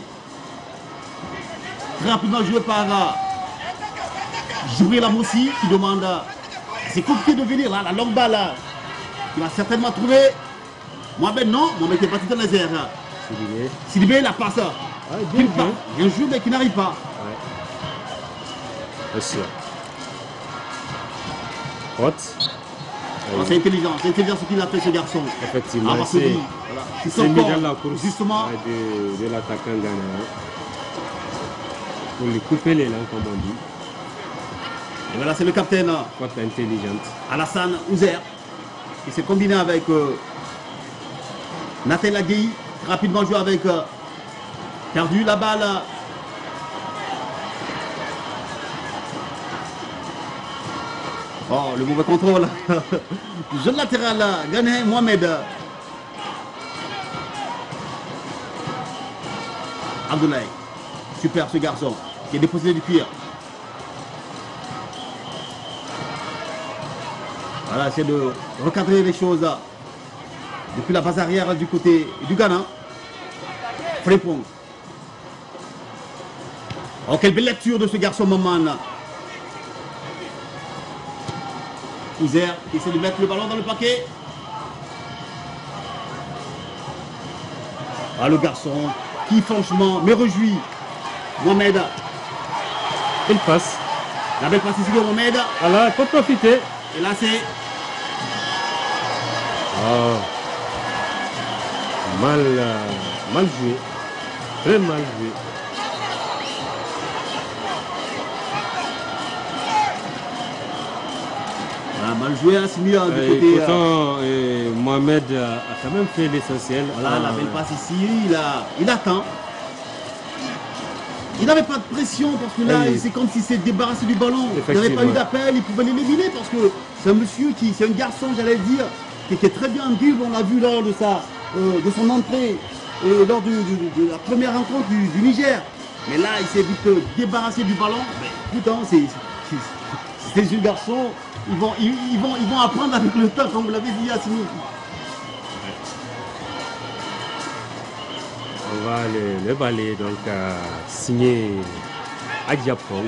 très rapidement joué par Jibril Amossi qui demande. C'est compliqué de venir là, la longue balle là, qui va certainement trouver. Mohamed non, Mohamed est parti dans les airs. Sidibé. Sidibé la passe. Ah, bien, bien. Bien joué mais qui n'arrive pas. Ouais. Bien sûr. Haute. Oh, c'est intelligent, c'est intelligent ce qu'il a fait ce garçon. Effectivement, ah, c'est voilà. mis dans la course justement de, de l'attaquant ghanéen pour lui couper les langues comme on dit. Et voilà, c'est le capitaine. Faute intelligente. Alassane Ouzer. Il s'est combiné avec euh, Nathan Lagui. Rapidement joué avec... Euh, perdu la balle. Oh, le mauvais contrôle. Jeune latéral, Ghanéen, Mohamed. Abdoulaye. Super ce garçon qui est déposé du cuir. Voilà, c'est de recadrer les choses depuis la base arrière du côté du Ghana. Frépong. Oh, quelle belle lecture de ce garçon, Maman. Izer qui essaie de mettre le ballon dans le paquet. Ah, le garçon qui, franchement, me réjouit. Mohamed. Il passe. La belle passe ici de Mohamed. Voilà, il faut profiter. Et là, c'est... Oh. Mal, euh, mal joué. Très mal joué. Ah, mal joué à Simi du Euh, côté... pourtant, euh, euh, Mohamed a, a quand même fait l'essentiel. Voilà, Euh, la belle passe ici, il, a, il attend. Il n'avait pas de pression parce que là, Oui. c'est comme s'il s'est débarrassé du ballon. Il n'avait pas eu Effectivement. d'appel, il pouvait l'éliminer parce que c'est un monsieur qui, c'est un garçon, j'allais dire, qui était très bien en dribble. On l'a vu lors de, sa, euh, de son entrée et lors du- du- de la première rencontre du, du Niger. Mais là, il s'est vite euh, débarrassé du ballon. Mais putain, c'est c'est- c'est jeunes garçons. Ils vont, ils, ils vont, ils vont apprendre avec le temps, comme vous l'avez dit, Yassine. On va le, le balayer, donc euh, signer à Japon.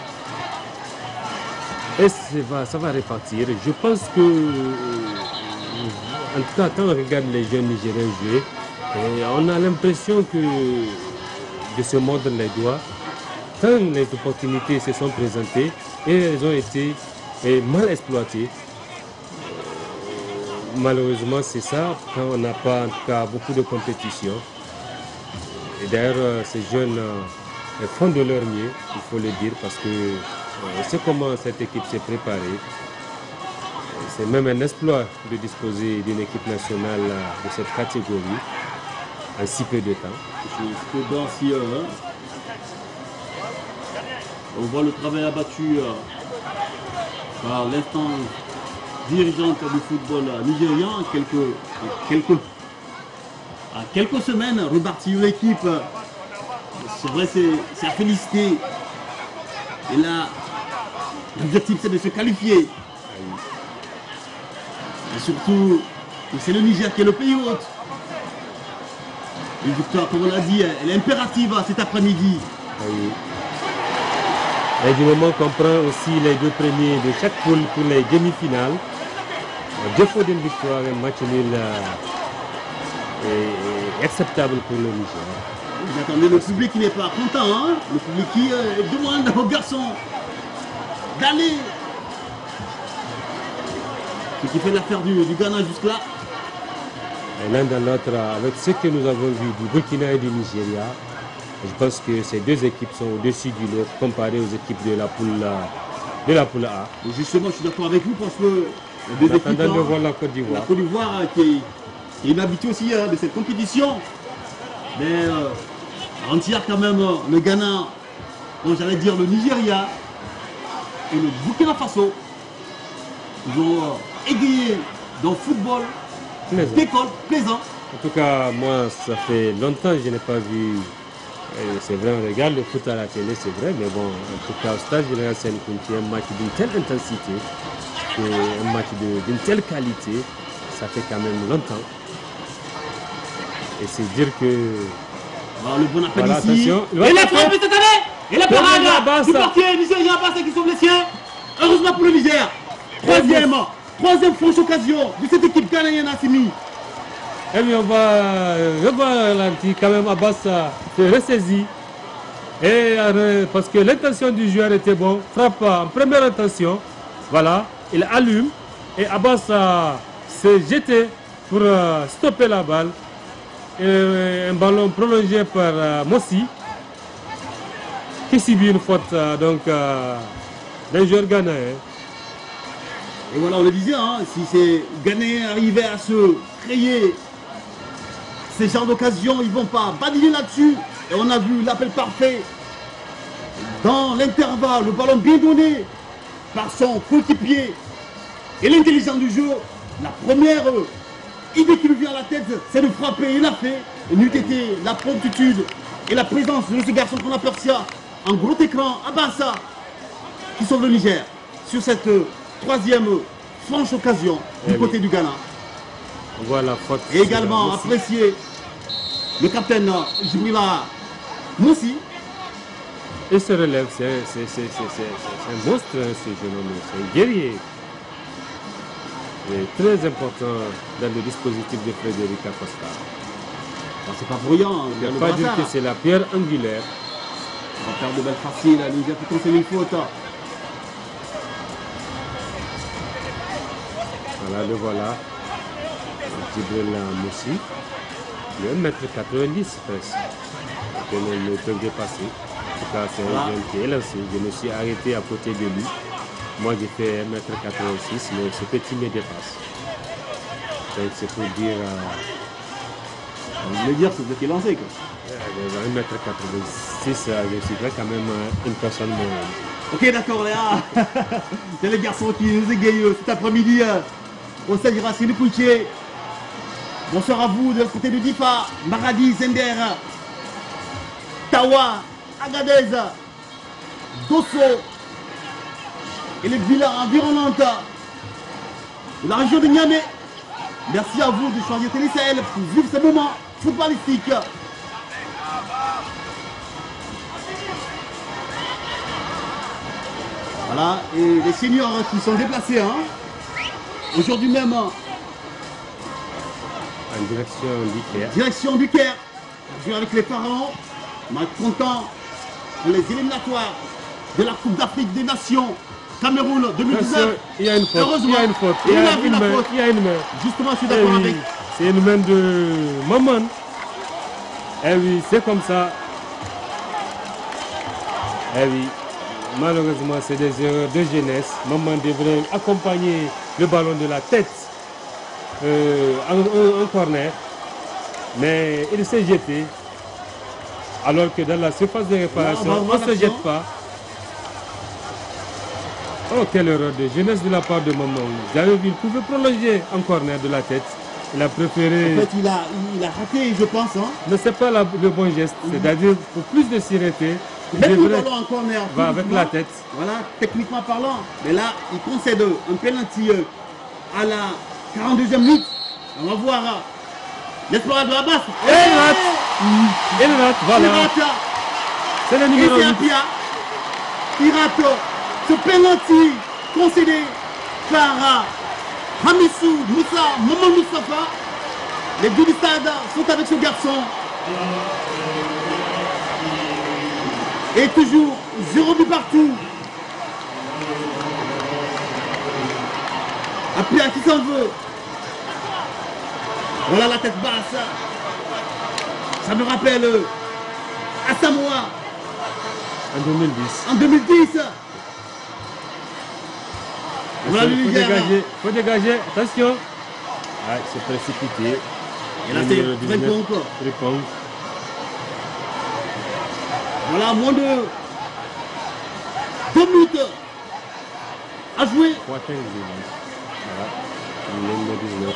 Et ça va, ça va repartir. Je pense que, euh, en tout cas, quand on regarde les jeunes Nigériens jouer, et on a l'impression que de se mordre les doigts, tant les opportunités se sont présentées et elles ont été eh, mal exploitées. Malheureusement, c'est ça, quand on n'a pas en tout cas beaucoup de compétition. Et d'ailleurs, euh, ces jeunes euh, font de leur mieux, il faut le dire, parce que euh, on sait comment cette équipe s'est préparée. Et c'est même un exploit de disposer d'une équipe nationale euh, de cette catégorie en si peu de temps. C'est que dans si, euh, on voit le travail abattu euh, par l'instance dirigeante du football euh, nigérian en quelques, en quelques, en quelques semaines, rebâtir l'équipe. euh, C'est vrai, c'est c'est à féliciter. Et là, l'objectif c'est de se qualifier. Et surtout, c'est le Niger qui est le pays hôte. Une victoire, comme on l'a dit, elle est impérative cet après-midi. Oui. Et du moment qu'on prend aussi les deux premiers de chaque poule pour les demi-finales, à défaut d'une victoire, un match nul euh, est, est acceptable pour le Niger. Vous attendez le public qui n'est pas content, hein? Le public qui euh, demande aux garçons d'aller. Ce qui fait l'affaire du, du Ghana jusque-là. Et l'un dans l'autre, avec ce que nous avons vu du Burkina et du Nigeria, je pense que ces deux équipes sont au-dessus du lot comparées aux équipes de la poule, euh, de la poule A. Et justement, je suis d'accord avec vous parce que les deux En équipes, attendant de hein, voir la Côte la d'Ivoire. Côte d'Ivoire hein, qui, est, qui est une habituée aussi hein, de cette compétition. Mais euh, entière quand même euh, le Ghana, donc j'allais dire le Nigeria et le Burkina Faso. Ils ont euh, égayé dans le football, Plaisant. d'école, plaisant. En tout cas, moi, ça fait longtemps que je n'ai pas vu. euh, C'est vrai, on regarde le foot à la télé, c'est vrai, mais bon, en tout cas, au stade général Séné-Kounti, un match d'une telle intensité, et un match de- d'une telle qualité, ça fait quand même longtemps. Et c'est dire que. Alors, le bon appel Voilà, ici. attention. Et la frappe cette année. Et la Deuxième parade Abbas. du portier nigérien Abbas qui sont blessés. Heureusement pour le Niger. Troisième, troisième franche occasion de cette équipe ghanéenne Assimi. Eh bien, on va, on va ralentir quand même. Abbas euh, se ressaisit. Et, euh, parce que l'intention du joueur était bonne. Frappe en première intention. Voilà, il allume. Et Abbas euh, s'est jeté pour euh, stopper la balle. Et, euh, un ballon prolongé par euh, Mossi, qui subit une faute euh, donc, euh, d'un joueur ghanéen. Et voilà, on le disait, hein, si ces Ghanéens arrivaient à se créer ces genres d'occasions, ils ne vont pas badiner là-dessus. Et on a vu l'appel parfait dans l'intervalle, le ballon bien donné par son coéquipier et l'intelligence du jeu. La première idée qui lui vient à la tête, c'est de frapper. Il l'a fait. Et n'eût été la promptitude et la présence de ce garçon qu'on aperçoit en gros écran à Bassa qui sauve le Niger sur cette troisième franche occasion du eh côté oui. du Ghana. Voilà, faute. Et également apprécier le capitaine Jibrila Moussi. Et se relève, c'est un monstre, hein, ce jeune homme, c'est un guerrier. Il est très important dans le dispositif de Frédéric Acosta. C'est pas bruyant. Il ne faut pas dire que c'est la pierre angulaire. On va faire de belles faciles, Niger qui conseille une faute. Voilà, le voilà. Jibrila Moussi. Il est un mètre quatre-vingt-dix presque. Il ne peut dépasser. En tout cas, c'est un jeune qui est lancé. Je me suis arrêté à côté de lui. Moi, j'ai fait un mètre quatre-vingt-six, mais ce petit me dépasse. C'est pour dire... Euh, Vous voulez dire que vous étiez lancé, quoi. un mètre quatre-vingt-six, je suis quand même une personne moyenne. Ok, d'accord, Léa. C'est les garçons qui nous égayent cet après-midi au stade Racine Kouché. Bonsoir à vous de l'autre côté de Difa, Maradi, Zender, Tawa, Agadez, Dosso et les villas environnantes de la région de Niamey. Merci à vous de choisir Télé Sahel pour vivre ce moment footballistique. Voilà, et les seniors qui sont déplacés, hein, aujourd'hui même, en direction du Caire. Direction du Caire, avec les parents, on va être content pour les éliminatoires de la Coupe d'Afrique des Nations, Cameroun deux mille dix-neuf. Il y a une faute, Heureusement, il y a une faute, il il y a a vu une la main, faute. il y a une main. Justement, je suis Eh d'accord oui, avec. c'est une main de Maman. Eh oui, c'est comme ça. Eh oui, malheureusement, c'est des erreurs de jeunesse. Maman devrait accompagner le ballon de la tête euh, en, en, en corner. Mais il s'est jeté. Alors que dans la surface de réparation, Là, on va on ne se l'action. jette pas. Oh, quelle erreur de jeunesse de la part de Maman. J'avais vu, il pouvait prolonger en corner de la tête. Il a préféré... En fait, il a, il a raté, je pense. Hein. Ne c'est pas la- le bon geste. C'est-à-dire, pour plus de sûreté, il Même le devrait- ballon en corner. va avec techniquement, la tête. Voilà, techniquement parlant. Mais là, il concède un penalty euh, à la quarante-deuxième minute. On va voir euh, l'espoir de la basse. Et il rate. Il rate, Il voilà. rate. C'est le Et numéro c'est un huit. Pia. Il rate ce penalty concédé par euh, Hamissou Moussa, Maman Moustapha. Les deux du stade sont avec ce garçon. Et toujours zéro but partout. Apia qui s'en veut. Voilà la tête basse. Ça me rappelle euh, Asamoah En deux mille dix. en deux mille dix. Voilà Il le faut Niger. dégager, faut dégager. Attention. Ah, c'est précipité. Et là Le c'est numéro très dix-neuf, bon. Frimpong. Voilà, moins de deux minutes à jouer. trois quinze. Voilà. Le numéro dix-neuf.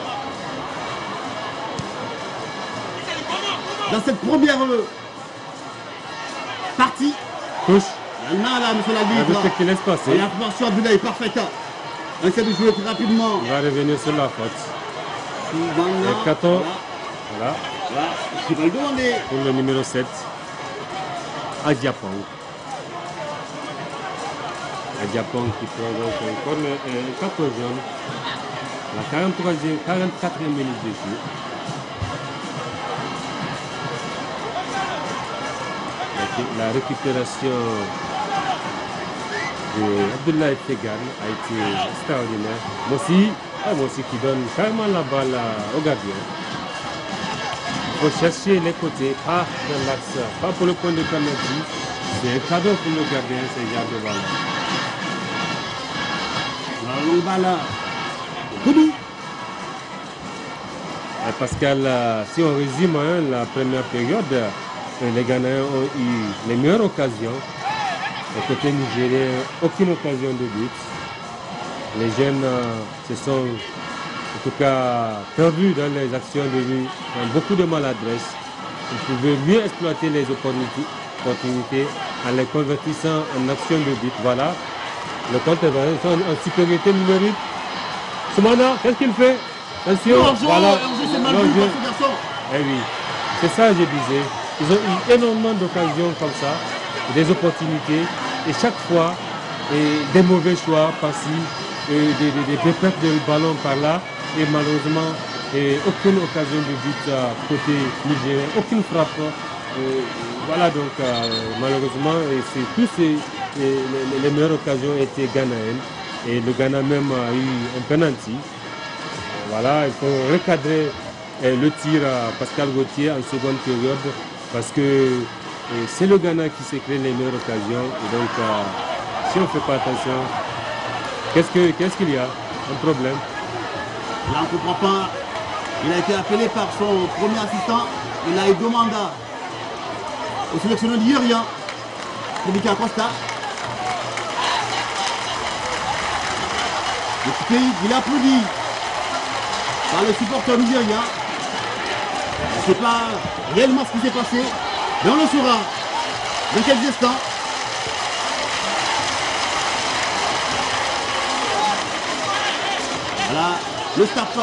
Dans cette première euh, partie. Touche. Il y en a là, monsieur Il l'arbitre. avait fait qu'il laisse Et passer. la formation Abdoulaye est parfaite. On essaie de jouer très rapidement. Il va revenir sur la faute. Voilà. Et Kato. Voilà. Voilà. Il va le demander. Pour le numéro sept. Adjapong. Adjapong qui prend donc un corner, un carton jaune. La quarante-troisième, quarante-quatrième minute de jeu. La- La récupération de Abdoulaye Tegan a été extraordinaire. Mossi, ah, Mossi qui donne carrément la balle à- au gardien. Il faut chercher les côtés, pas dans l'axe, pas pour le point de penalty. C'est un cadeau pour le gardien, ce genre de balle. Voilà, La longue balle. Koudou. Pascal, si on résume hein, la première période, les Ghanéens ont eu les meilleures occasions. Côté nigérien, aucune occasion de but. Les jeunes euh, se sont en tout cas perdus dans les actions de but, ont beaucoup de maladresse. Ils pouvaient mieux exploiter les opportunités en les convertissant en actions de but. Voilà, le compte est en, en supériorité numérique. Soumana, qu'est-ce qu'il fait? Attention, voilà, eh oui, c'est ça que je disais. Ils ont eu énormément d'occasions comme ça, des opportunités, et chaque fois, et des mauvais choix par-ci, des, des, des, des pertes de ballon par là, et malheureusement, et aucune occasion de but à côté nigérien, aucune frappe. Et voilà donc, euh, malheureusement, et c'est tous ces, les, les, les meilleures occasions étaient ghanéennes, et le Ghana même a eu un penalty. Voilà, il faut recadrer eh, le tir à Pascal Gauthier en seconde période parce que eh, c'est le Ghana qui s'est créé les meilleures occasions. Et donc, euh, si on ne fait pas attention, qu'est-ce qu'il qu'est-ce qu'il y a? Un problème. Là, on ne comprend pas. Il a été appelé par son premier assistant. Il a eu deux mandats au sélectionneur nigérien, Frédéric Acosta. Le pays, il a applaudi par le supporter nigérien. Je ne sais pas réellement ce qui s'est passé, mais on le saura dans quelques instants. Voilà, le staff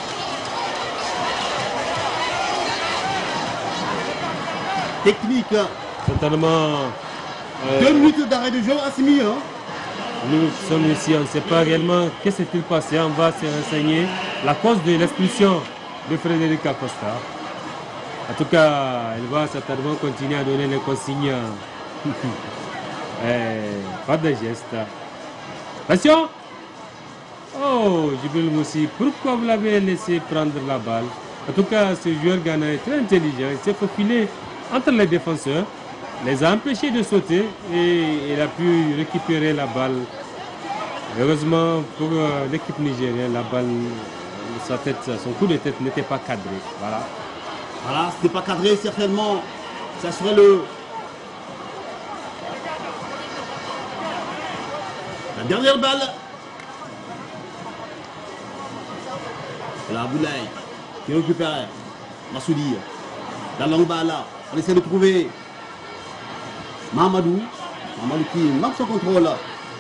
technique. Certainement. Euh, Deux minutes d'arrêt de jeu, Assimi. Hein. Nous sommes ici, on ne sait pas réellement qu'est-ce qui s'est passé. On va se renseigner la cause de l'expulsion de Frédéric Acosta. En tout cas, il va certainement continuer à donner les consignes. eh, pas de geste. Attention! Oh, Djibril Moussi, pourquoi vous l'avez laissé prendre la balle? En tout cas, ce joueur ghanéen est très intelligent. Il s'est faufilé entre les défenseurs, les a empêchés de sauter et il a pu récupérer la balle. Heureusement pour euh, l'équipe nigérienne, la balle, sa tête, son coup de tête n'était pas cadré. Voilà. Voilà, c'était pas cadré, certainement. Ça serait le. La dernière balle. Là, Boulaye qui récupère Massoudi. La longue balle là. On essaie de trouver Mamadou. Mamadou qui manque son contrôle. Là,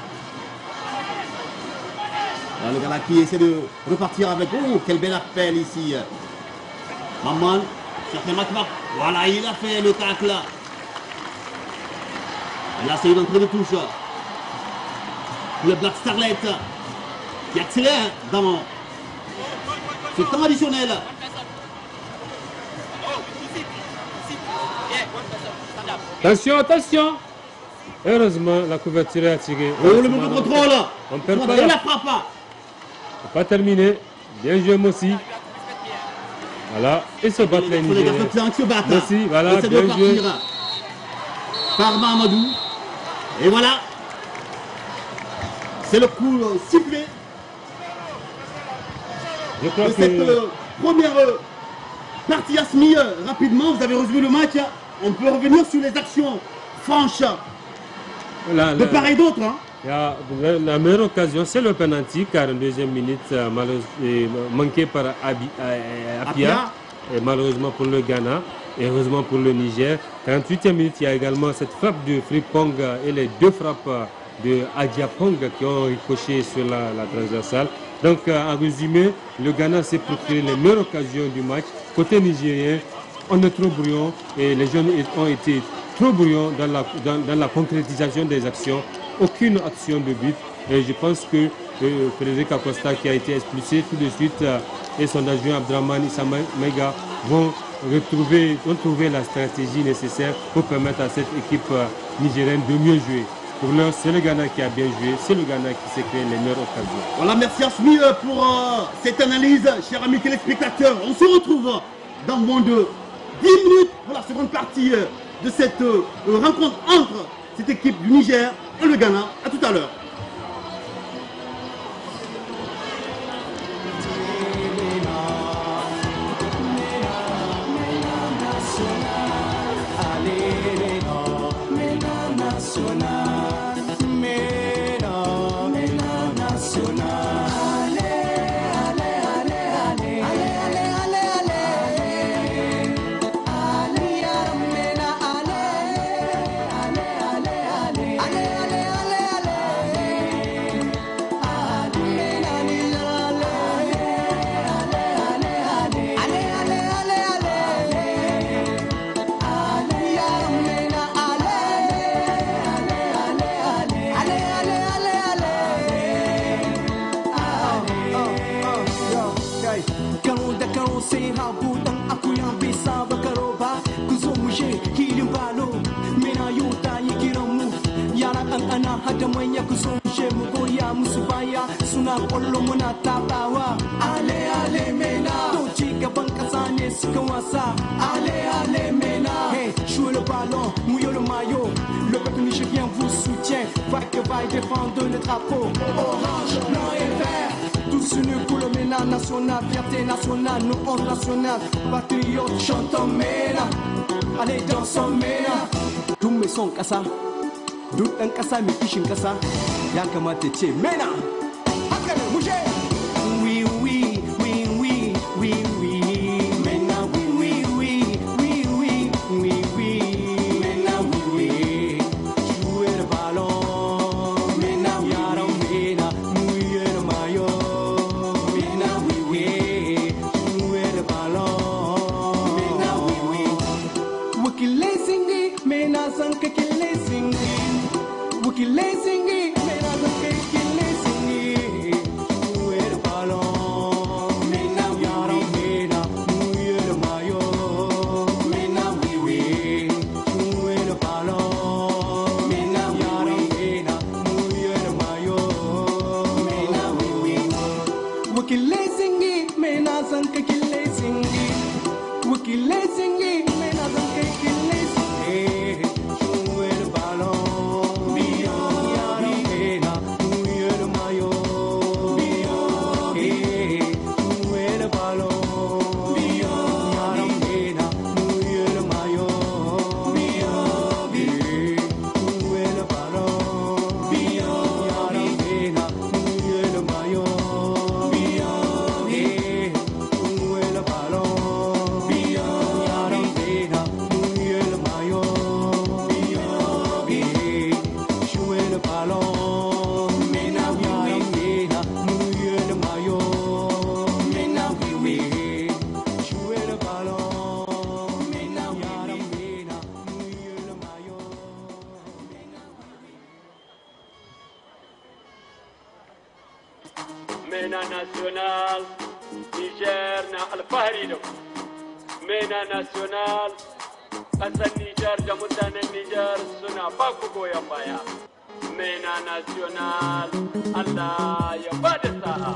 le gars là qui essaie de repartir avec. Oh, quel bel appel ici. Maman, certainement qui va. Voilà, il a fait le tacle là. Et là, c'est une entrée de touche. Le Black Starlet qui accélère dans ce temps additionnel. Attention, attention! Heureusement, la couverture est attirée. Oh, le mauvais contrôle! On perd pas. Il la frappe. Pas terminé. Bien joué, Mossi. Voilà. Et se battent les Nigériens. Mossi, voilà, bien joué. Par Mamadou. Et voilà. C'est le coup sifflé. Je crois de que... cette euh, première euh, partie Asmi. Euh, rapidement, vous avez résumé le match. On peut revenir sur les actions franches la, de la, part et d'autre. Hein. La, la meilleure occasion, c'est le penalty, car en deuxième minute, euh, manqué par Abi, euh, Apia, Apia. Et malheureusement pour le Ghana, et heureusement pour le Niger. quarante-huitième minute, il y a également cette frappe de Fripong et les deux frappes de Adjapong qui ont ricoché sur la, la transversale. Donc, euh, en résumé, le Ghana s'est procuré les meilleures occasions du match. Côté nigérien, on est trop brouillon et les jeunes ont été trop brouillons dans la, dans, dans la concrétisation des actions. Aucune action de but. Et je pense que euh, Frédéric Acosta, qui a été expulsé tout de suite, euh, et son adjoint Abdraman Issa Mega vont retrouver, vont trouver la stratégie nécessaire pour permettre à cette équipe euh, nigérienne de mieux jouer. Pour l'heure, c'est le Ghana qui a bien joué, c'est le Ghana qui s'est créé les meilleures occasions. Voilà, merci Asmi pour euh, cette analyse, chers amis téléspectateurs. On se retrouve dans moins de dix minutes pour la seconde partie euh, de cette euh, rencontre entre cette équipe du Niger et le Ghana. À tout à l'heure. hada manya kusonje mugoya musubaya suna kwallo muna tabawa ale ale mena to ci gaban kasa ne suka wasa ale ale mena hey jouez le ballon mouillez le maillot le peuple nigérien vous soutient va que va défendre le drapeau orange blanc et vert tous unis pour le MENA national fierté nationale nous on national patriotes chantons MENA allez dansons MENA duk mai son kasa duk dan kasa mai kishin kasa ya kamata ce MENA haka ne muje oui oui oui oui oui oui MENA oui oui oui oui oui oui oui MENA oui oui jouer le ballon MENA yaran MENA mouiller le maillot MENA oui oui jouer le ballon MENA oui oui wakile singi MENA sanka kile singi wakile singi MENA sanka kile singi jouer le ballon MENA yaran MENA mouiller le maillot MENA oui oui jouer le ballon MENA yaran MENA mouiller le maillot MENA oui oui wakile singi MENA sanka kile singi wakile singi MENA sanka kile singi jouer le ballon yaran MENA mouiller le maillot jouer le ballon yaran MENA mouiller le maillot jouer le ballon yaran MENA mouiller le maillot jouer le ballon yaran MENA mouiller le maillot jouer le ballon MENA yaran MENA mouiller le maillot MENA oui oui jouer le ballon MENA yaran MENA mouiller le maillot MENA national Niger na alfahari da ku MENA national ƙasar Niger da mutanen Niger suna ba ku goyon baya MENA national Allah ya ba da sa'a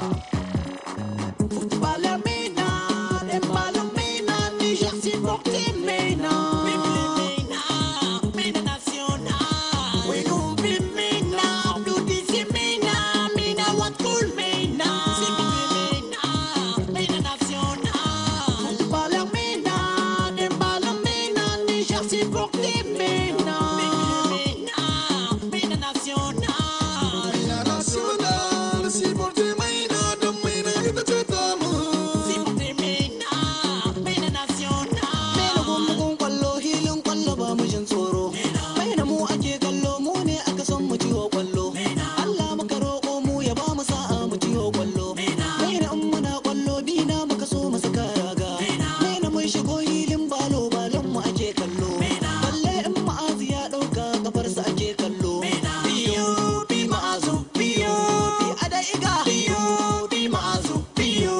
Football MENA, dem ballon MENA, Niger supporté MENA. MENA, MENA national. We don't be MENA, blue D C MENA, MENA what cool MENA. MENA, MENA national. Football MENA, dem ballon MENA, Niger supporté MENA. MENA, MENA national. MENA national, supporté MENA, dem MENA ita ce tamu. Supporté MENA, MENA national. MENA gungun kwallo, hilin kwallo ba mu jin tsoro. MENA mu ake kallo, mu ne aka son mu ciwo kwallo. Allah muka roƙo mu ya ba mu sa'a mu ciwo kwallo. MENA in muna kwallo, bina muka so mu saka raga. MENA mun shigo hilin balo, balon mu ake kallo. Balle in ma'azu ya ɗauka kafarsa ake kallo. Biyo bi ma'azu, biyo bi ada iga. Biyo bi ma'azu, biyo.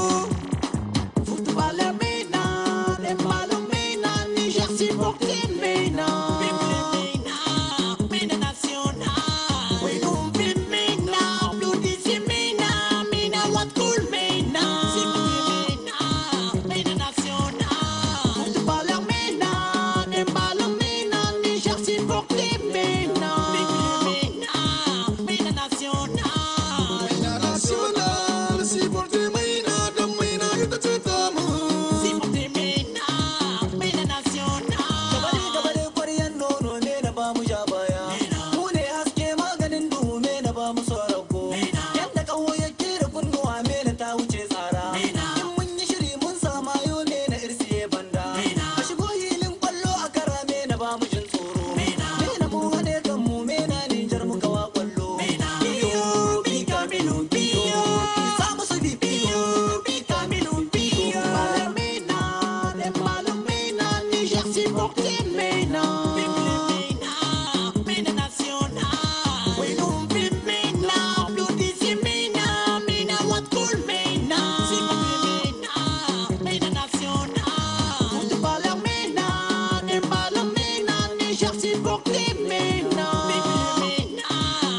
Football MENA, dem ballon MENA, Niger supporté MENA. MENA, MENA national. We don't be MENA, blue D C MENA, MENA what cool MENA. MENA, MENA national. Football MENA, dem ballon MENA, Niger supporté MENA. MENA, MENA national. MENA national, supporté MENA, dem MENA ita ce tamu. Supporté MENA, MENA national. Gabare gabare kwaryan nono MENA ba mu ja baya. Mu ne haske maganin duhu MENA ba mu sorako. Yadda kawo yake da kunnuwa MENA ta wuce tsara. In mun yi shiri mun sama yo MENA irsiye banda. A shigo hilin kwallo a kara MENA ba mu jin tsoro. MENA mu haɗe kan mu MENA Nijar mu kawa kwallo. Biyo bi Kamilu biyo. Sa musu bi biyo bi Kamilu biyo. MENA, dem ballon MENA, Niger supporté MENA. MENA, MENA national. We don't be MENA, blue D C MENA, MENA what cool MENA. MENA, MENA national. Football MENA, dem ballon MENA, Niger supporté MENA. MENA,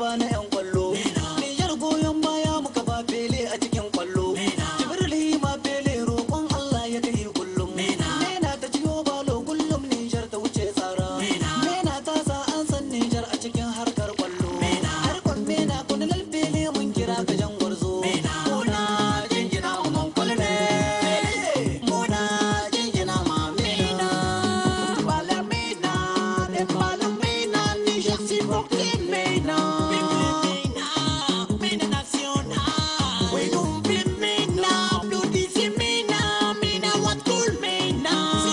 shugaba na yan kwallo Nijar goyon baya muka ba Pele a cikin kwallo Jibril ma Pele roƙon Allah ya kai kullum Mena ta ciyo balo kullum Nijar ta wuce tsara Mena ta sa an san Nijar a cikin harkar kwallo Harkar Mena kunilal Pele mun kira ka jan gwarzo Muna jinjina mu man kwalme Muna jinjina ma Mena Bala Mena de Bala Mena Niger si porte Mena Mena national We don't be Mena Applaudissez Mena Mena what cool Mena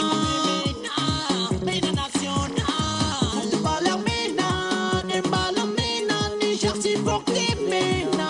Mena national Bala Mena de Bala Mena Niger si porte Mena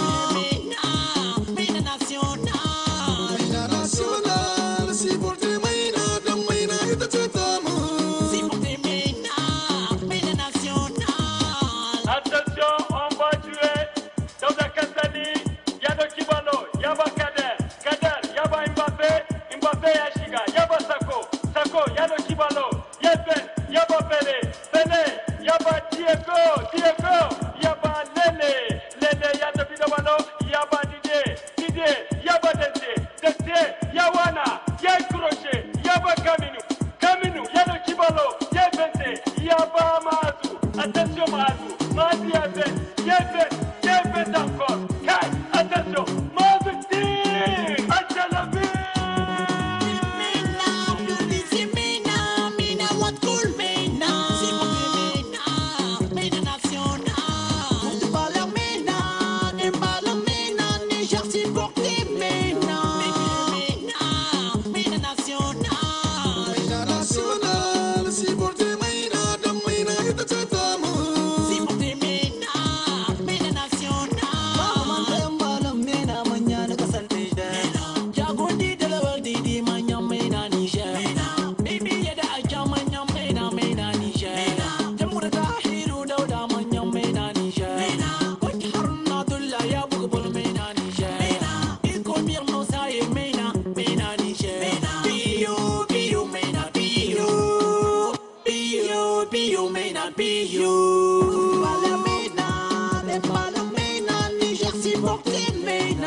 Mena national Mena national, si porte Mena, dan Mena ita ce tamu. Si porte Mena Mena national Attention, on va jouer. Dauda Kassani, Yado Kibalo, Yaba Kader, Kader, Yaba Mbappé, Mbappé Yashiga, Yaba Sako, Sako, Yado Kibalo, Yeben, Yaba Pele, Pele, Yaba Diego, Diego, Yaba Lele, Lele, Yado Bidobalo, Yaba Didier, Didier, Yaba Dente, Dente, Yawana, Yakroshe, Yaba Kaminu, Kaminu, Yado Kibalo, Yebente, Yaba Mazu, attention Mazu, Mazu Yeben, Yeben, Yeben encore, Kai, attention, Mazu Team, Achalabi. Mena, applaudissez Mena, Mena what cool Mena Si porte Mena, Mena national Bala Mena, de Bala Mena Niger si porte Mena Mena, Mena national Mena national, si porte Mena, dan Mena ita ce tamu. Si porte Mena, Mena national Manta yan balan Mena manya na kasan Niger Jagondi da lawal didi manyan Mena Niger Bibi ya da aka manyan Mena Mena Niger Jamu da Tahiru Dauda manyan Mena Niger Wata Haruna Abdullah ya buga bol Mena Niger Iko Mir Musa ya Mena Mena Niger Biyo biyo Mena biyo Biyo biyo Mena biyo Bala Mena de Bala Mena Niger si porte Mena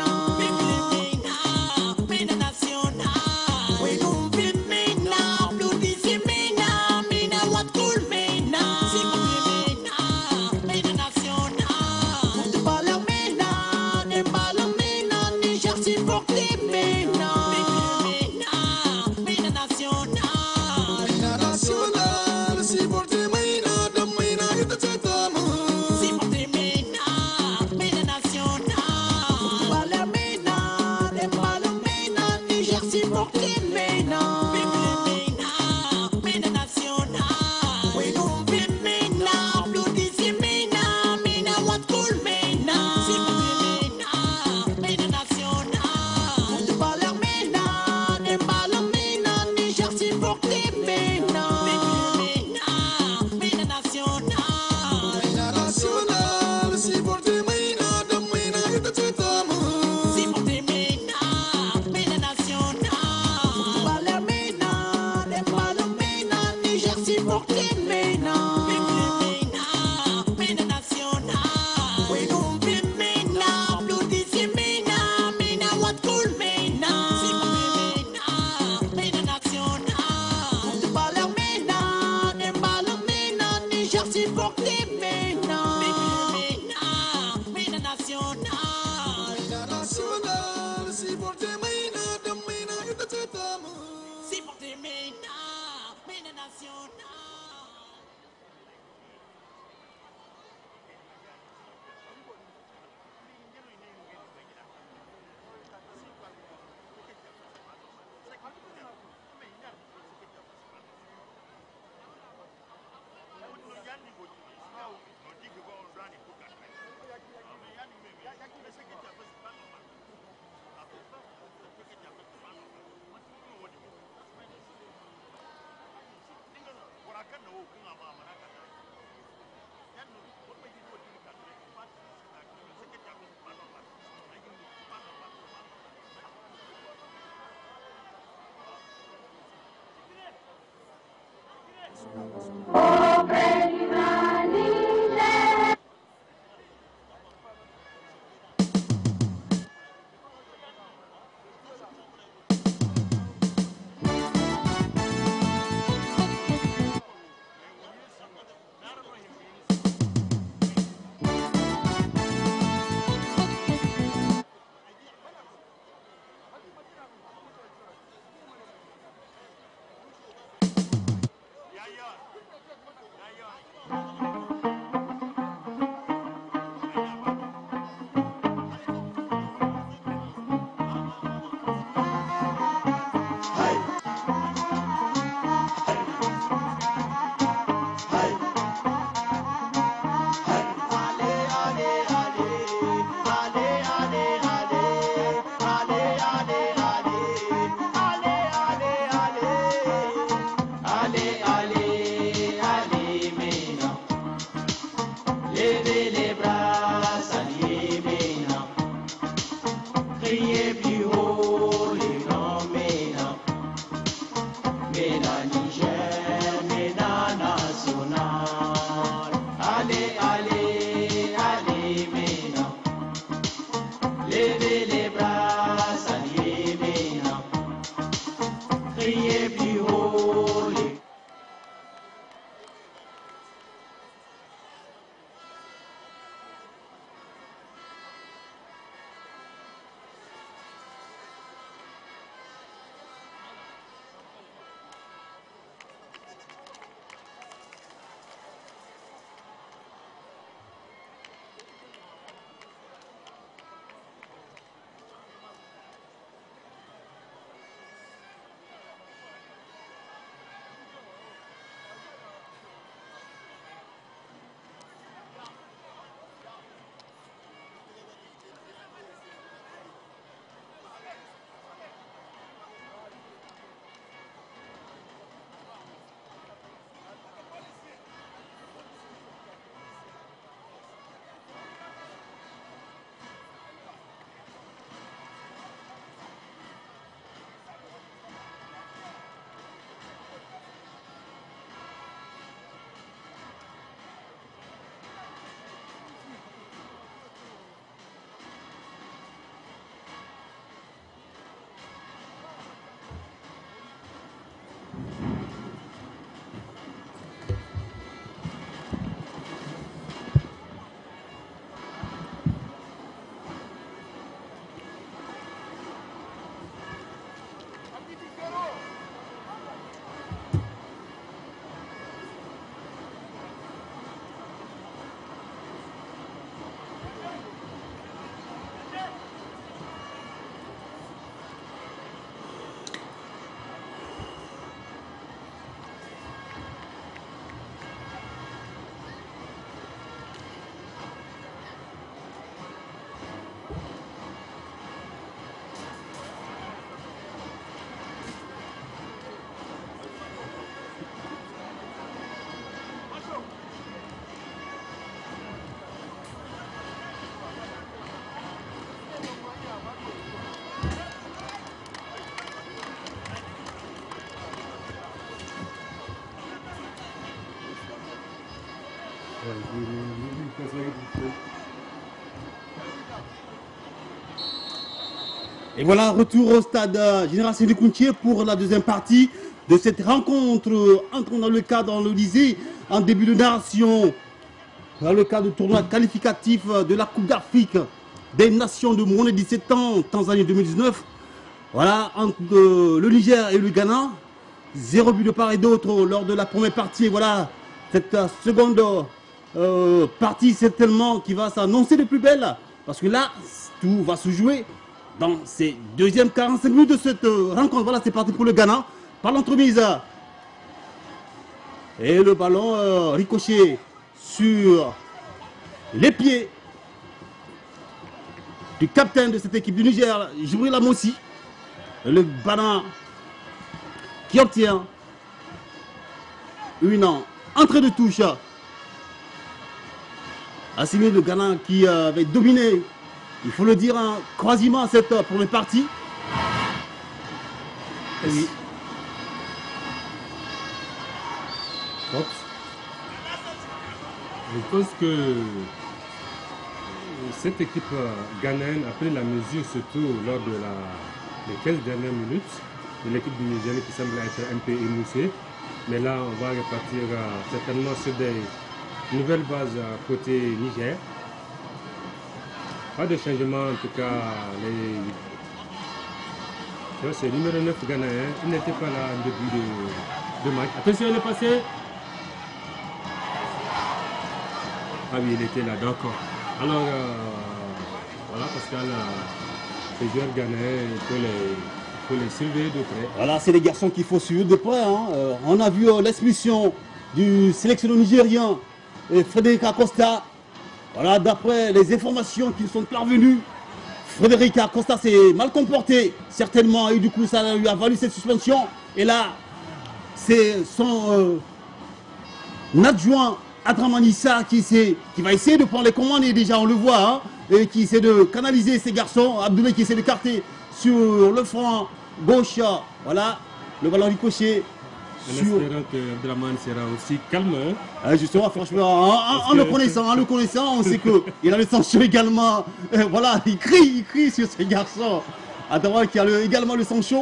Mena national We don't be Mena Applaudissez Mena Mena what cool Mena Si porte Mena Mena national Bala Mena de Bala Mena Niger si porte Mena Mena national Mena national, si porte Mena, dan Mena ita ce tamu. Si porte Mena Mena national Bala Mena de Bala Mena Niger si porte Mena Mena national We don't be Mena Applaudissez Mena Mena what cool Mena Si porte Mena Mena national Bala Mena de Bala Mena Niger si porte Mena Mena national Mena national, si porte Mena, dan Mena ita ce tamu. Si porte Mena Mena national Bala Mena de Bala Mena Niger si porte Mena Mena national We don't be Mena Applaudissez Mena Mena what cool Mena Si porte Mena Mena national Bala Mena de Bala Mena Niger si porte Mena Mena national Mena national, si porte Mena, dan Mena ita ce tamu. Si porte Mena Mena national Et voilà, retour au stade euh, Général Sédou Kountié pour la deuxième partie de cette rencontre euh, entrant dans le cadre, on le disait, en début de narration, dans le cadre du tournoi qualificatif euh, de la Coupe d'Afrique des Nations de moins de dix-sept ans, Tanzanie deux mille dix-neuf. Voilà, entre euh, le Niger et le Ghana, zéro but de part et d'autre lors de la première partie. Et voilà, cette euh, seconde euh, partie certainement qui va s'annoncer de plus belle, parce que là, tout va se jouer dans ces deuxièmes quarante-cinq minutes de cette euh, rencontre. Voilà, c'est parti pour le Ghana. Par l'entremise. Et le ballon euh, ricoché sur les pieds du capitaine de cette équipe du Niger, Djibril Amossi. Le ballon qui obtient une entrée de touche. Assimi, le Ghana qui euh, avait dominé, il faut le dire, hein, quasiment cette euh, première partie. Et oui. Je pense que cette équipe ghanéenne a pris la mesure surtout lors de la, les quinze dernières minutes de l'équipe du Niger qui semble être un peu émoussée. Mais là, on va repartir euh, certainement sur des nouvelles bases euh, côté Niger. Pas de changement en tout cas. Les... C'est le numéro neuf ghanéen. Il n'était pas là en début de, de match. Attention, il est passé. Ah oui, il était là, d'accord. Alors, euh, voilà, Pascal, euh, ces joueurs ghanéens, il faut les, il faut les surveiller de près. Voilà, c'est les garçons qu'il faut suivre de près. Hein. Euh, on a vu euh, l'expulsion du sélectionneur nigérien, euh, Frédéric Acosta. Voilà, d'après les informations qui sont parvenues, Frédéric Acosta s'est mal comporté, certainement, et du coup, ça lui a valu cette suspension. Et là, c'est son euh, adjoint Adramanissa qui, qui va essayer de prendre les commandes, et déjà on le voit, hein, et qui essaie de canaliser ces garçons. Abdoulaye qui essaie de carter sur le front gauche. Voilà, le ballon ricochet. En sur... espérant que Abdraman sera aussi calme. Hein. Ah, justement, franchement, en, en, en le connaissant, en le connaissant, on sait qu'il a le sang-chaud également. Euh, voilà, il crie, il crie sur ces garçons. Adraman qui a le, également le sang-chaud.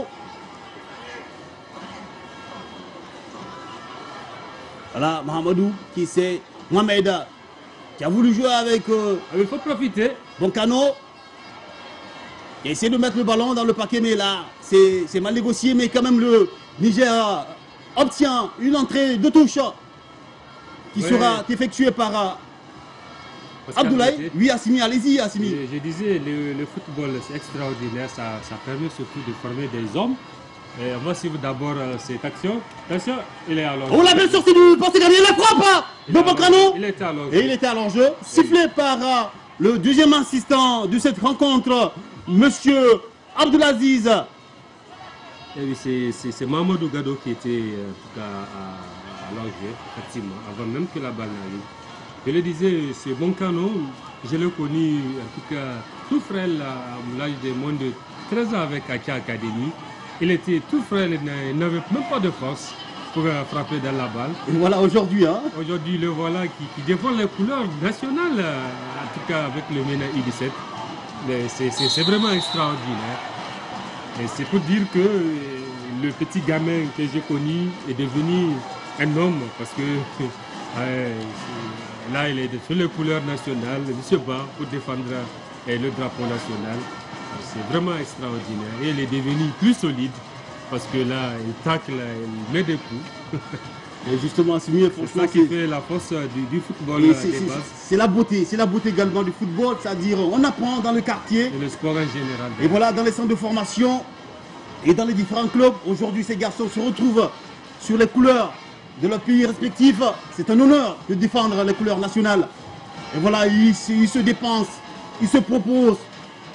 Voilà, Mahamadou qui c'est Mohamed qui a voulu jouer avec. Euh, il faut profiter. Boncano. Il a essayé de mettre le ballon dans le paquet, mais là, c'est mal négocié. Mais quand même, le Niger obtient une entrée de touche qui oui. sera effectuée par Pascal Abdoulaye. Oui, Assimi, allez-y, Assimi. Je, je disais, le, le football, c'est extraordinaire. Ça, ça permet surtout de former des hommes. Et on va suivre d'abord euh, cette action. Attention, il est à l'enjeu. Oh, la belle sortie du Portugal, il la frappe de Boncano. Il était à l'enjeu. Et il était à l'enjeu, sifflé oui. par euh, le deuxième assistant de cette rencontre, Monsieur Abdoulaziz. Et oui, c'est Mamadou Gado qui était euh, en tout cas à, à l'enjeu, effectivement, avant même que la balle n'arrive. Je le disais, c'est Boncano, je l'ai connu en tout cas tout frêle à l'âge de moins de treize ans avec Akia Academy. Il était tout frêle, il n'avait même pas de force pour frapper dans la balle. Et voilà aujourd'hui. Hein. Aujourd'hui, le voilà qui, qui défend les couleurs nationales, en tout cas avec le MENA I dix-sept. C'est vraiment extraordinaire. Et c'est pour dire que le petit gamin que j'ai connu est devenu un homme, parce que euh, là, il est sur les couleurs nationales, il se bat pour défendre le drapeau national. C'est vraiment extraordinaire. Et il est devenu plus solide parce que là, il tacle, il met des coups. Et justement, c'est mieux. C'est ça qui fait la force du, du football. C'est la beauté, c'est la beauté également du football, c'est-à-dire on apprend dans le quartier. Et le sport en général. Et voilà, dans les centres de formation et dans les différents clubs. Aujourd'hui, ces garçons se retrouvent sur les couleurs de leur pays respectif. C'est un honneur de défendre les couleurs nationales. Et voilà, ils, ils se dépensent, ils se proposent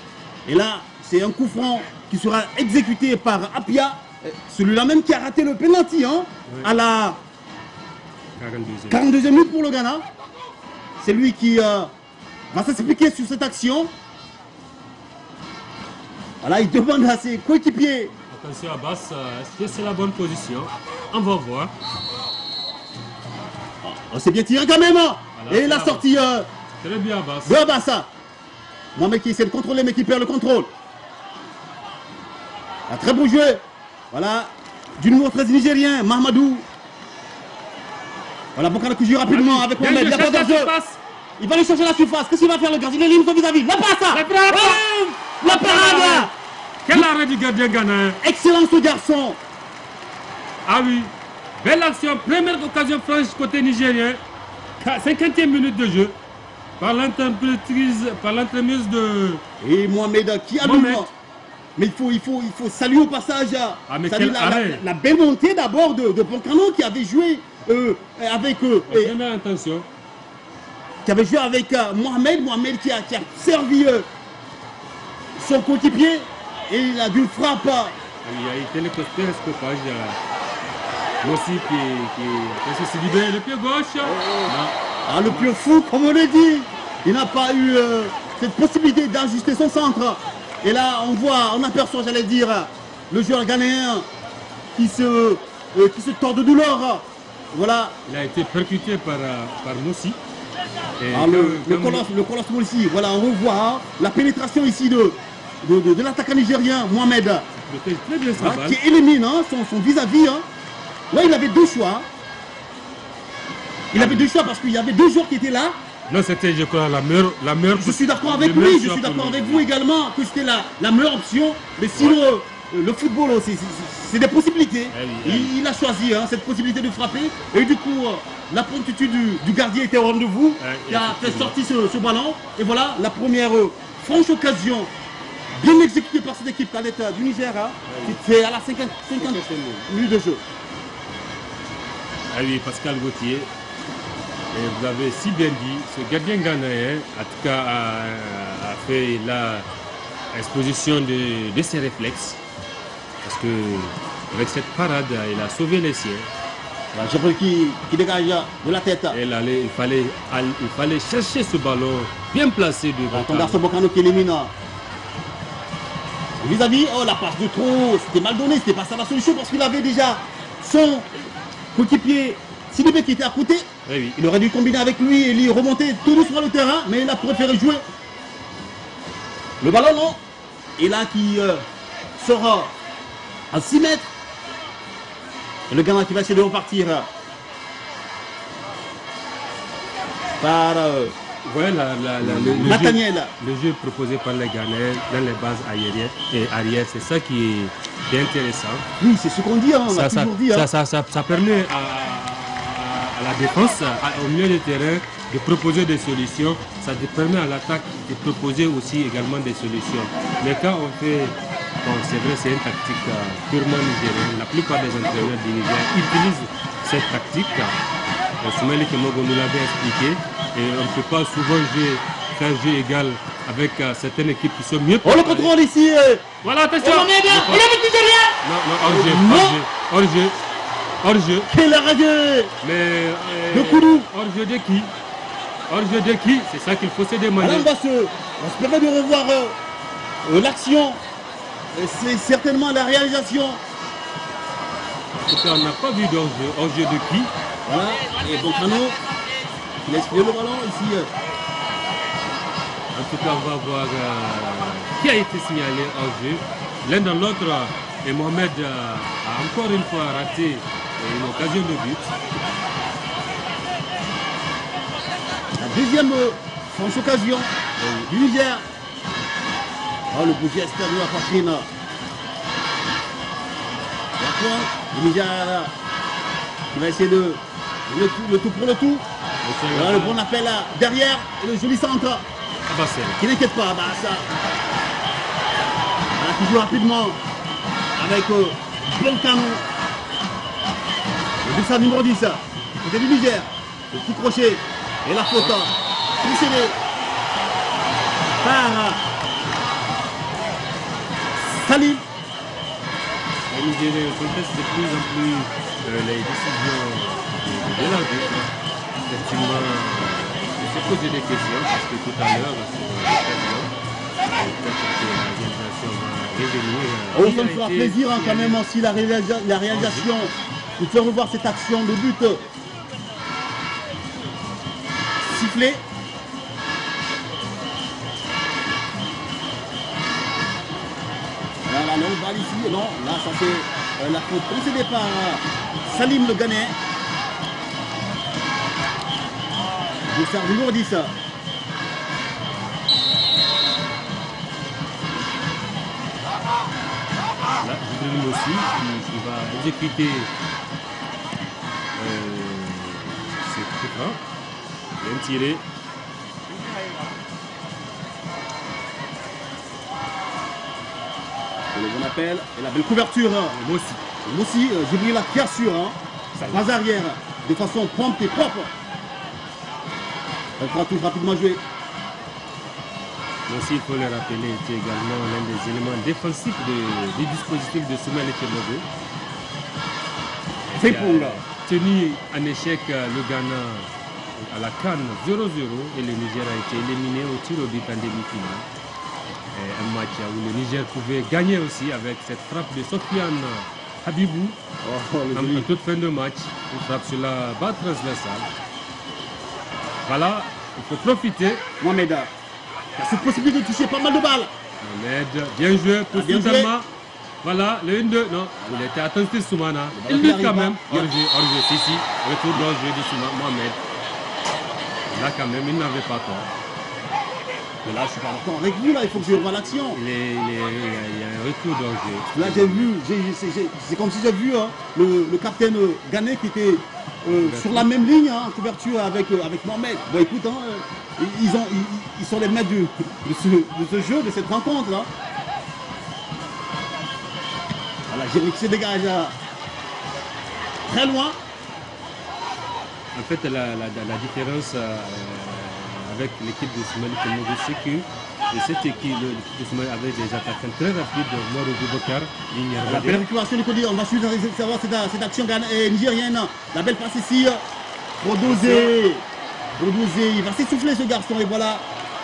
Et là, c'est un coup franc qui sera exécuté par Apia. Celui-là même qui a raté le penalty hein, oui. à la quarante-deuxième minute pour le Ghana. C'est lui qui euh, va s'expliquer sur cette action. Voilà, il demande à ses coéquipiers. Attention Abbas, est-ce que c'est la bonne position? On va voir. Oh, c'est bien tiré quand même. Voilà, et la sortie euh, très bien Abbas. de Abbas. Mohamed qui essaie de contrôler mais qui perd le contrôle. Un très beau jeu. Voilà, du numéro treize nigérien, Mahamadou. Voilà, Bokana qui joue rapidement oui, avec Mohamed. Il, il va aller chercher la surface. Qu'est-ce qu'il va faire le gardien? Il est libre vis-à-vis. La passe. La frappe. Oh, la parade. Quel arrêt du gardien ghanéen. Excellent ce garçon. Ah oui, belle action. Première occasion franche côté nigérien. cinquantième minute de jeu. Par l'entremise par l'entremise de... Et Mohamed qui a le mouvement. Mais il faut, il, faut, il faut saluer au passage ah, mais quel la, la, la belle montée d'abord de, de Boncano qui avait joué euh, avec euh, et, intention. qui avait joué avec euh, Mohamed, Mohamed qui a, qui a servi euh, son coéquipier et il a dû frapper. Il a été le télescopage. Moi aussi qui, qui s'est libéré le pied gauche. Oh, oh. Ah, le pied fou comme on l'a dit. Il n'a pas eu euh, cette possibilité d'ajuster son centre. Et là, on voit, on aperçoit, j'allais dire, le joueur ghanéen qui se, euh, qui se tord de douleur. Voilà. Il a été percuté par, par Moussi. Ah, le, le, colosse, le colosse Moussi. Voilà, on revoit hein, la pénétration ici de, de, de, de l'attaquant nigérien, Mohamed. Très bien, hein, qui élimine hein, son vis-à-vis. Hein. Là, il avait deux choix. Il avait deux choix parce qu'il y avait deux joueurs qui étaient là. Non, c'était, je crois, la meilleure... La meilleure je suis d'accord avec lui, je suis d'accord avec vous également, que c'était la, la meilleure option. Mais sinon, ouais. euh, le football, c'est des possibilités. Eh oui, il, eh. il a choisi hein, cette possibilité de frapper. Et du coup, euh, la promptitude du, du gardien était au rendez-vous. Eh, qui a fait sortir ce, ce ballon. Et voilà, la première euh, franche occasion, bien exécutée par cette équipe cadette euh, du Niger. Hein, eh, c'est à la cinquante minutes de jeu. Ah oui, Pascal Gauthier. Et vous avez si bien dit, ce gardien ghanéen, en tout cas, a, a fait l'exposition de, de ses réflexes. Parce que avec cette parade, il a sauvé les siens. Je veux qui, qui dégage de la tête. Et là, il, fallait, il fallait chercher ce ballon bien placé devant. Ton garçon Bokano qui élimine. Vis-à-vis, oh la passe de trop, c'était mal donné, c'était pas ça la solution parce qu'il avait déjà son coéquipier Sidibé qui était à côté. Eh oui. Il aurait dû combiner avec lui et lui remonter tout doucement le terrain, mais il a préféré jouer. Le ballon, non. Et là, qui euh, sera à six mètres. Et le gamin qui va essayer de repartir. Par euh, ouais, la, la, la, le, le, Nathaniel. Jeu, le jeu proposé par les Ghanéens dans les bases aériennes et arrière, c'est ça qui est, qui est intéressant. Oui, c'est ce qu'on dit, hein, on ça, a ça, toujours dit. Ça, hein. ça, ça, ça permet à... à la défense, à, au milieu de terrain, de proposer des solutions. Ça te permet à l'attaque de proposer aussi également des solutions. Mais quand on fait, bon, c'est vrai, c'est une tactique euh, purement nigérienne. La plupart des entraîneurs du Niger utilisent cette tactique. Euh, Soumaïli Kemogo nous l'avait expliqué. Et on ne peut pas souvent jouer, faire jeu égal avec euh, certaines équipes qui sont mieux. Oh, le contrôle ici. Euh... Voilà, attention. Oh, il est nigérien. Non, non, hors jeu, hors jeu, hors jeu. Hors-jeu. Quel radieux. Mais... Euh, le coup hors-jeu de qui? Hors-jeu de qui? C'est ça qu'il faut se demander. Alors on va se... On se permet de revoir euh, euh, l'action. C'est certainement la réalisation. Parce qu'on n'a pas vu d'hors-jeu. Hors-jeu de qui? Voilà. Et Boncano, il a exprimé le ballon ici. Euh. En tout cas, on va voir euh, qui a été signalé hors-jeu. L'un dans l'autre, et Mohamed euh, a encore une fois raté une occasion de but. La deuxième euh, franche occasion oui. du Niger. Oh, le bouger externe de la poitrine. La pointe, le Niger qui va essayer de le tout, le tout pour le tout. Voilà le bon appel là, derrière et le joli centre. Ah bah qui n'inquiète pas, bah ça. Voilà, qui joue rapidement avec euh, Boncano. Le dessin numéro dix, côté du Niger. Le petit crochet et la faute. Précédé par Salim. Les Nigériens contestent de plus en plus euh, les décisions de, de l'arbitre. Effectivement, il s'est posé des questions parce que tout à l'heure, sur l'occasion, peut-être que la réalisation va revenir. Oh, ça me fera plaisir hein, quand même aussi la, réalisa la réalisation. Nous faire revoir cette action de but. Sifflé. Là, la longue balle ici. Non, là, ça c'est euh, la faute concédée par euh, Salim le Ghanéen. Je sers du lourdi ça. Là, Jibril aussi qui, qui va exécuter euh, ses coups francs. Bien tiré. Le bon appel et la belle couverture. Moi aussi. Moi aussi, euh, Jibril qui assure hein, sa base arrière de façon prompte et propre. Elle fera tout rapidement jouer. Mais aussi, il faut le rappeler, c'est également l'un des éléments défensifs de, du dispositif de Soumaïla Kemogo. C'est pour là. Tenu en échec le Ghana à la CAN zéro zéro et le Niger a été éliminé au tir au but en demi-finale. Un match où le Niger pouvait gagner aussi avec cette frappe de Sofiane Habibou oh, en, en toute fin de match. Une frappe sur la barre transversale. Voilà, il faut profiter. Mohamed, il y a cette possibilité de toucher pas mal de balles. Mohamed, bien joué pour Soudama. Voilà, le un deux, non, il était attentif Soumana. Il lutte quand même. Hors jeu, hors jeu, si, si. Retour dans le jeu de Soumana, Mohamed. Là, quand même, il n'avait pas tort. Mais là, je suis pas d'accord avec vous, là, il faut que je revoie l'action. Il, il, il, il y a un retour dans le jeu. Là, j'ai vu, c'est comme si j'ai vu hein, le, le capitaine euh, Ghané qui était euh, sur la même ligne, hein, en couverture avec, euh, avec Mohamed. Bon, écoute, hein, euh, ils, ont, ils, ils sont les maîtres du, de, ce, de ce jeu, de cette rencontre-là. Voilà, Jérick se dégage là, très loin. En fait, la, la, la différence euh, avec l'équipe de Soumaïla Kemogo, c'est que cette équipe de Soumaïla avait des attaquants très rapides, Moro Boubacar, la belle récupération du côté, on va suivre savoir cette, cette action nigérienne. La belle passe ici, Rodozé, Rodozé, il va s'essouffler ce garçon et voilà.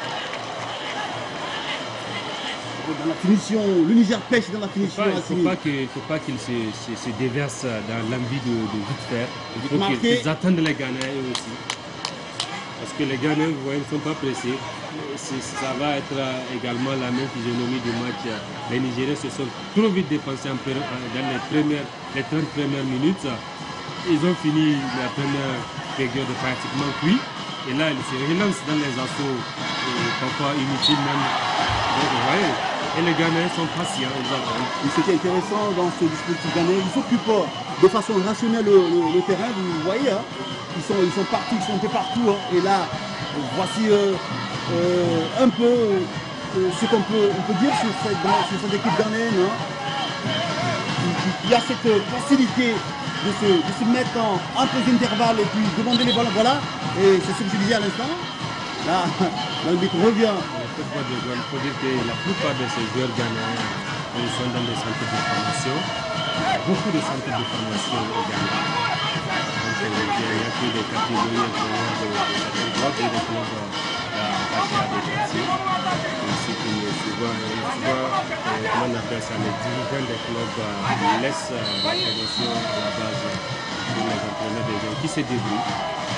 Dans la finition, le Niger pêche dans la finition. Il ne faut pas qu'il se, se, se déverse dans l'envie de, de vite faire. Il faut qu'ils attendent les Ghanéens eux aussi. Parce que les Ghanéens, vous voyez, ne sont pas pressés. Ça va être également la même physionomie du match. Les Nigériens se sont trop vite dépensés en, dans les, premières, les trente premières minutes. Ils ont fini la première période pratiquement cuit. Et là, ils se relancent dans les assauts, parfois inutiles même. Donc, vous voyez, et les Ghanéens sont patients, ils attendent. Et ce qui est intéressant dans ce dispositif ghanéen, ils s'occupent de façon rationnelle le, le, le terrain, vous voyez, hein, ils, sont, ils sont partout, ils sont un peu partout. Hein, et là, voici euh, euh, un peu euh, ce qu'on peut, on peut dire sur cette, sur cette équipe ghanéenne. Hein. Il y a cette facilité de se, de se mettre en, en pause intervalle et puis demander les ballons. Voilà, et c'est ce que je disais à l'instant. Là, l'arbitre revient. Il faut dire que la plupart de ces joueurs ghanéens ils sont dans des centres de formation. Beaucoup de centres de formation au Ghana. Donc il n'y a que des catégories inférieures de certains clubs et des clubs attachés à des quartiers. Ainsi que souvent, souvent comment on appelle ça, les dirigeants des clubs laissent la formation à la base pour les entraîneurs des gens qui se débrouillent.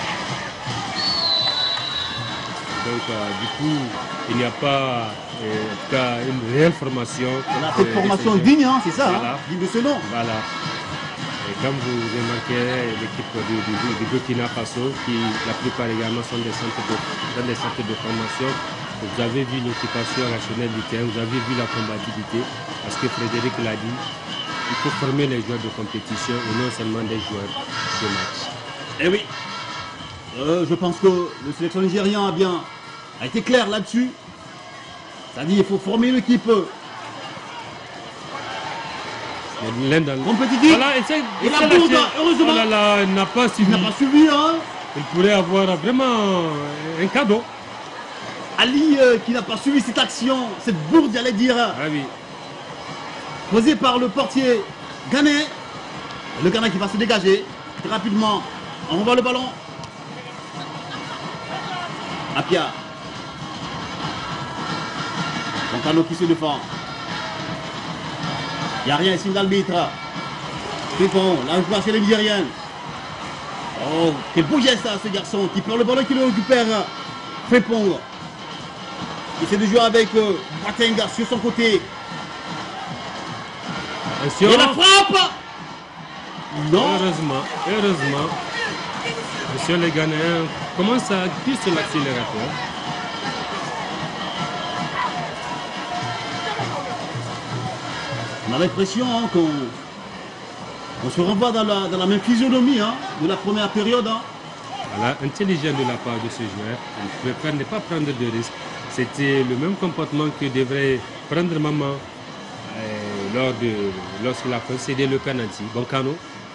Donc, euh, du coup, il n'y a pas euh, une réelle formation. Voilà, cette euh, formation digne, hein, c'est ça, voilà. Hein, digne de ce nom. Voilà. Et comme vous remarquez, l'équipe du, du, du Burkina Faso, qui la plupart également sont des centres de, dans des centres de formation, vous avez vu l'occupation rationnelle du terrain, vous avez vu la combativité, parce que Frédéric l'a dit, il faut former les joueurs de compétition et non seulement des joueurs de match. Eh oui. Euh, je pense que le sélection nigérien a bien a été clair là-dessus. C'est-à-dire qu'il faut former une équipe compétitive. Voilà, essaye, et la bourde, heureusement, oh là là, il n'a pas suivi. Il n'a pas suivi, hein. Il pourrait avoir vraiment un cadeau. Ali euh, qui n'a pas suivi cette action, cette bourde, j'allais dire. Ah oui. posé par le portier ghanéen. Le Ghana qui va se dégager très rapidement. On revoit le ballon. Apia. Moncano qui se défend. Il n'y a rien, signe d'arbitre. Fripon, la récupération des Nigériens. Oh, quel beau geste à ce garçon qui prend le ballon qui le récupère. Fripon. Il essaie de jouer avec euh, Boatenga sur son côté. Attention. Et la frappe. Non. Heureusement, heureusement. Monsieur les Ghanéens commencent à appuyer sur l'accélérateur. On a l'impression hein, qu'on on se renvoie dans la, dans la même physionomie hein, de la première période. Hein. Voilà, intelligent de la part de ce joueur. Il préfère ne pas prendre de risques. C'était le même comportement que devrait prendre maman euh, lors de lorsqu'il a concédé le penalty. Boncano.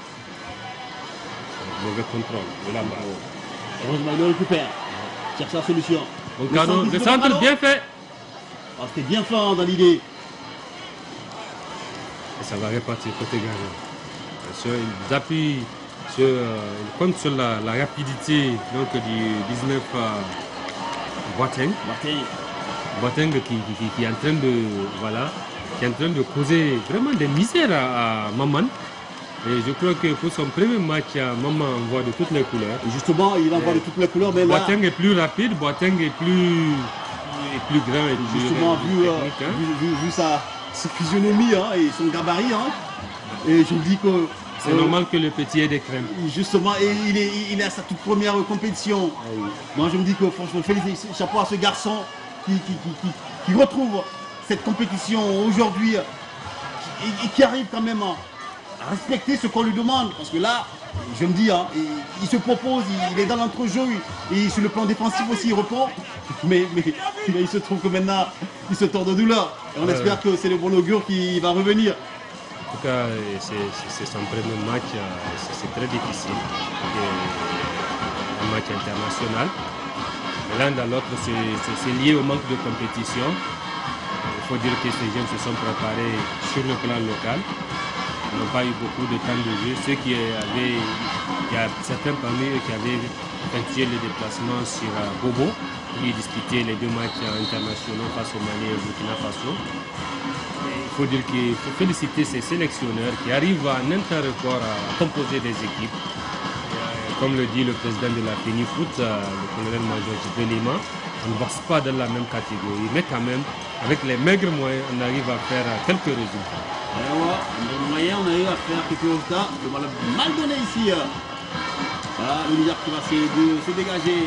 Mauvais contrôle de la balle. Heureusement, il le récupère. Cherche la solution. Boncano, le centre bien fait. Oh, c'était bien fort dans l'idée. Et ça va repartir côté gagnant. Ils appuient sur, euh, ils comptent sur la, la rapidité donc, du dix-neuf euh, Boateng. Boateng qui, qui, qui est en train de voilà, qui est en train de causer vraiment des misères à, à Maman. Et je crois que pour son premier match, Maman envoie de toutes les couleurs. Et justement, il envoie de toutes les couleurs, mais là... Boateng est plus rapide, Boateng est plus, est plus grand et plus justement, plus vu, technique, euh, hein. vu, vu, vu sa, sa physionomie hein, et son gabarit, hein, et je me dis que... C'est euh, normal que le petit ait des crèmes. Justement, et il est, il est à sa toute première compétition. Ah oui. Moi, je me dis que franchement, félicite chapeau à ce garçon qui, qui, qui, qui, qui retrouve cette compétition aujourd'hui et, et qui arrive quand même à, à respecter ce qu'on lui demande. Parce que là, je me dis, hein, il, il se propose, il, il est dans l'entrejeu, et sur le plan défensif aussi, il répond. Mais, mais, mais il se trouve que maintenant, il se tord de douleur. Et on euh... espère que c'est le bon augure qui va revenir. En tout cas, c'est son premier match, c'est très difficile. Un match international. L'un dans l'autre, c'est lié au manque de compétition. Il faut dire que ces jeunes se sont préparés sur le plan local. Ils n'ont pas eu beaucoup de temps de jeu. Ceux qui avaient, il y a certains parmi eux qui avaient effectué le déplacement sur Bobo, qui disputait les deux matchs internationaux face au Mali et au Burkina Faso. Il faut dire qu'il faut féliciter ces sélectionneurs qui arrivent à un interrecord à composer des équipes. Et comme le dit le président de la FENIFOOT, le colonel-major Djibelima, on ne boxe pas dans la même catégorie, mais quand même, avec les maigres moyens, on arrive à faire quelques résultats. Et ouais, avec les moyens, on arrive à faire quelques résultats. Le ballon mal donné ici. Voilà, le Niger qui va se, de, se dégager.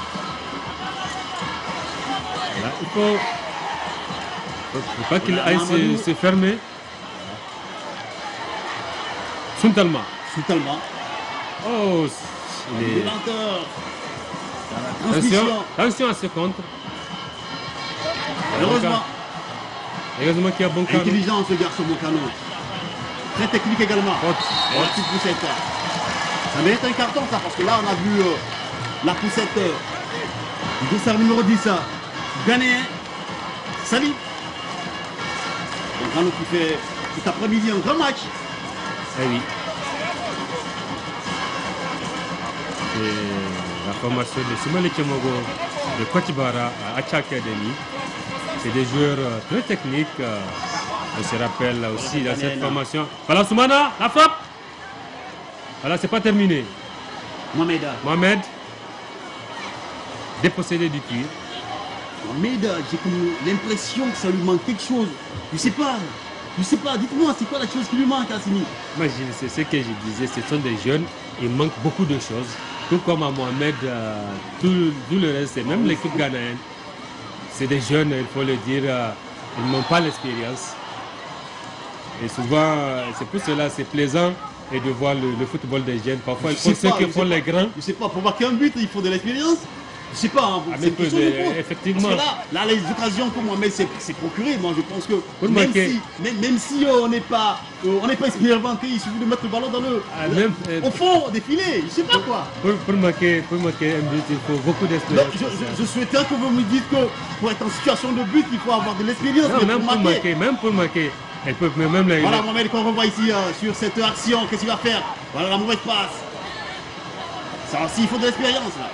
Voilà, il faut... Il ne faut pas qu'il aille se, se fermer. Suntalma. Suntalma. Oh, il est... Attention, attention à ce contre. Heureusement. Heureusement qu'il y a Boncano. Intelligent ce garçon Boncano. Très technique également. Faute. La petite poussette. Ça mérite un carton ça, parce que là on a vu euh, la poussette euh, du dossard numéro dix. Ghanéen. Salut. Boncano qui fait cet après-midi un grand match. Eh oui. Et la formation de Soumali Kemogo de Kotibara à Acha Academy. C'est des joueurs très techniques. On se rappelle aussi dans cette formation. Voilà Soumana, la frappe. Voilà, c'est pas terminé. Mohamed. Mohamed. Dépossédé du tir. Mohamed, j'ai comme l'impression que ça lui manque quelque chose. Je sais pas. Je sais pas. Dites-moi, c'est quoi la chose qui lui manque, Assimi? Moi, c'est ce que je disais. Ce sont des jeunes. Il manque beaucoup de choses. Tout comme à Mohamed, euh, tout, tout le reste, et même l'équipe ghanéenne. C'est des jeunes, il faut le dire, euh, ils n'ont pas l'expérience. Et souvent, c'est pour cela c'est plaisant et de voir le, le football des jeunes. Parfois, il faut ceux qui font les grands. Je sais pas, pour marquer un but, il faut de l'expérience. Je sais pas, hein, ah, mais peut, de, effectivement. Parce que là, là, les occasions que Mohamed s'est procurées, moi je pense que même si, même, même si euh, on n'est pas, euh, on n'est pas expérimenté, il suffit de mettre le ballon dans le, ah, le même, euh, au fond des filets, je sais pas quoi. Pour, pour, marquer, pour marquer un but, il faut beaucoup d'expérience. Je, je, je souhaitais que vous me dites que pour être en situation de but, il faut avoir de l'expérience. Même pour marquer, même pour marquer. Elle peut même la... Voilà Mohamed qu'on revoit ici euh, sur cette action. Qu'est-ce qu'il va faire? Voilà la mauvaise passe. Ça aussi, il faut de l'expérience là.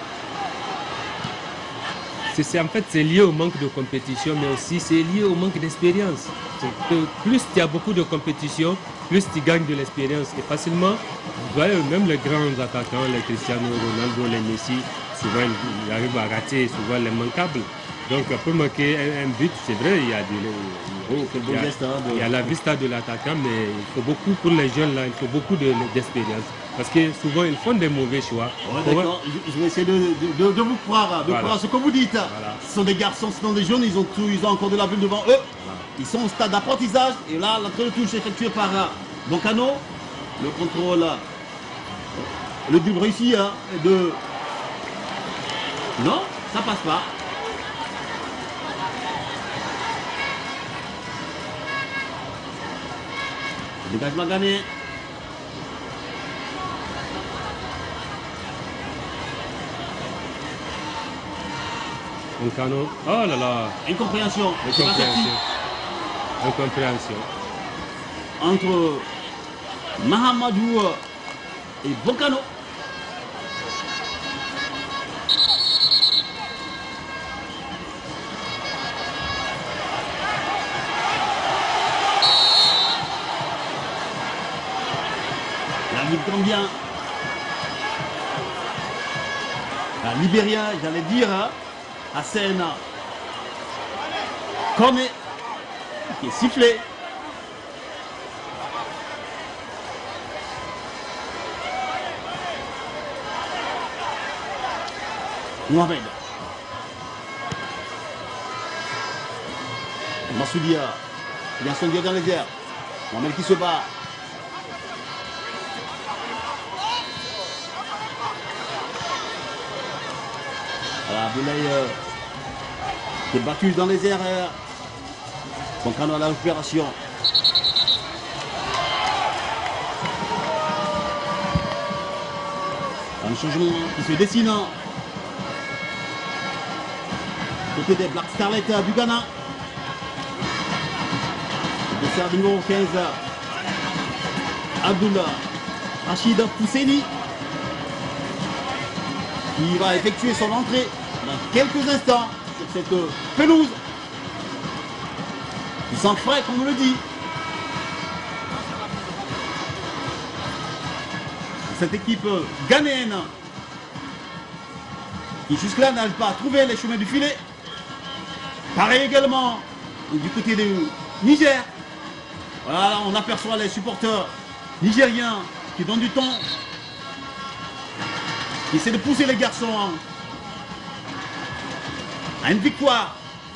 C'est, en fait, c'est lié au manque de compétition, mais aussi c'est lié au manque d'expérience. Plus il y a beaucoup de compétition, plus tu gagnes de l'expérience. Et facilement, vous voyez, même les grands attaquants, les Cristiano Ronaldo, les Messi, souvent ils arrivent à rater souvent les manquables. Donc pour marquer un, un but, c'est vrai, il y a, du, oh, il y a, il y a la vista de l'attaquant, mais il faut beaucoup, pour les jeunes là, il faut beaucoup de, d'expérience. Parce que souvent ils font des mauvais choix. Ouais, d'accord, je, je vais essayer de, de, de, de vous croire, de voilà. croire ce que vous dites. Voilà. Ce sont des garçons, ce sont des jeunes, ils ont, tout, ils ont encore de la bulle devant eux. Voilà. Ils sont au stade d'apprentissage. Et là, l'entrée de touche effectuée par Boncano. Le contrôle, le double réussi hein, de... Non, ça passe pas. Dégagement gagné. Boncano, oh là là. Incompréhension. Incompréhension. Incompréhension. Entre Mahamadou et Boncano. Gambien, la Libérien, j'allais dire, à Seine, Kone, qui est sifflé. Mohamed. Massoudia, il a son dieu dans les airs. Mohamed qui se bat. Voilà, Abdoulaye euh, qui est battu dans les airs. Euh, Boncano à la récupération. Un changement qui se dessine. Côté des Black Starlet euh, du Ghana. Le dessert numéro quinze. Abdullah Rachid Pousseni. Il va effectuer son entrée dans quelques instants sur cette pelouse. Il sent frais, comme on le dit. Cette équipe ghanéenne qui jusque-là n'arrive pas à trouver les chemins du filet. Pareil également du côté du Niger. Voilà, on aperçoit les supporters nigériens qui donnent du ton. Qui essaie de pousser les garçons à une victoire.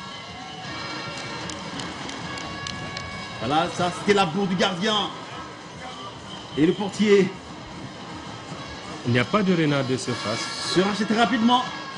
Voilà, ça c'était la bourre du gardien et le portier. Il n'y a pas de renard de surface. Se racheter rapidement.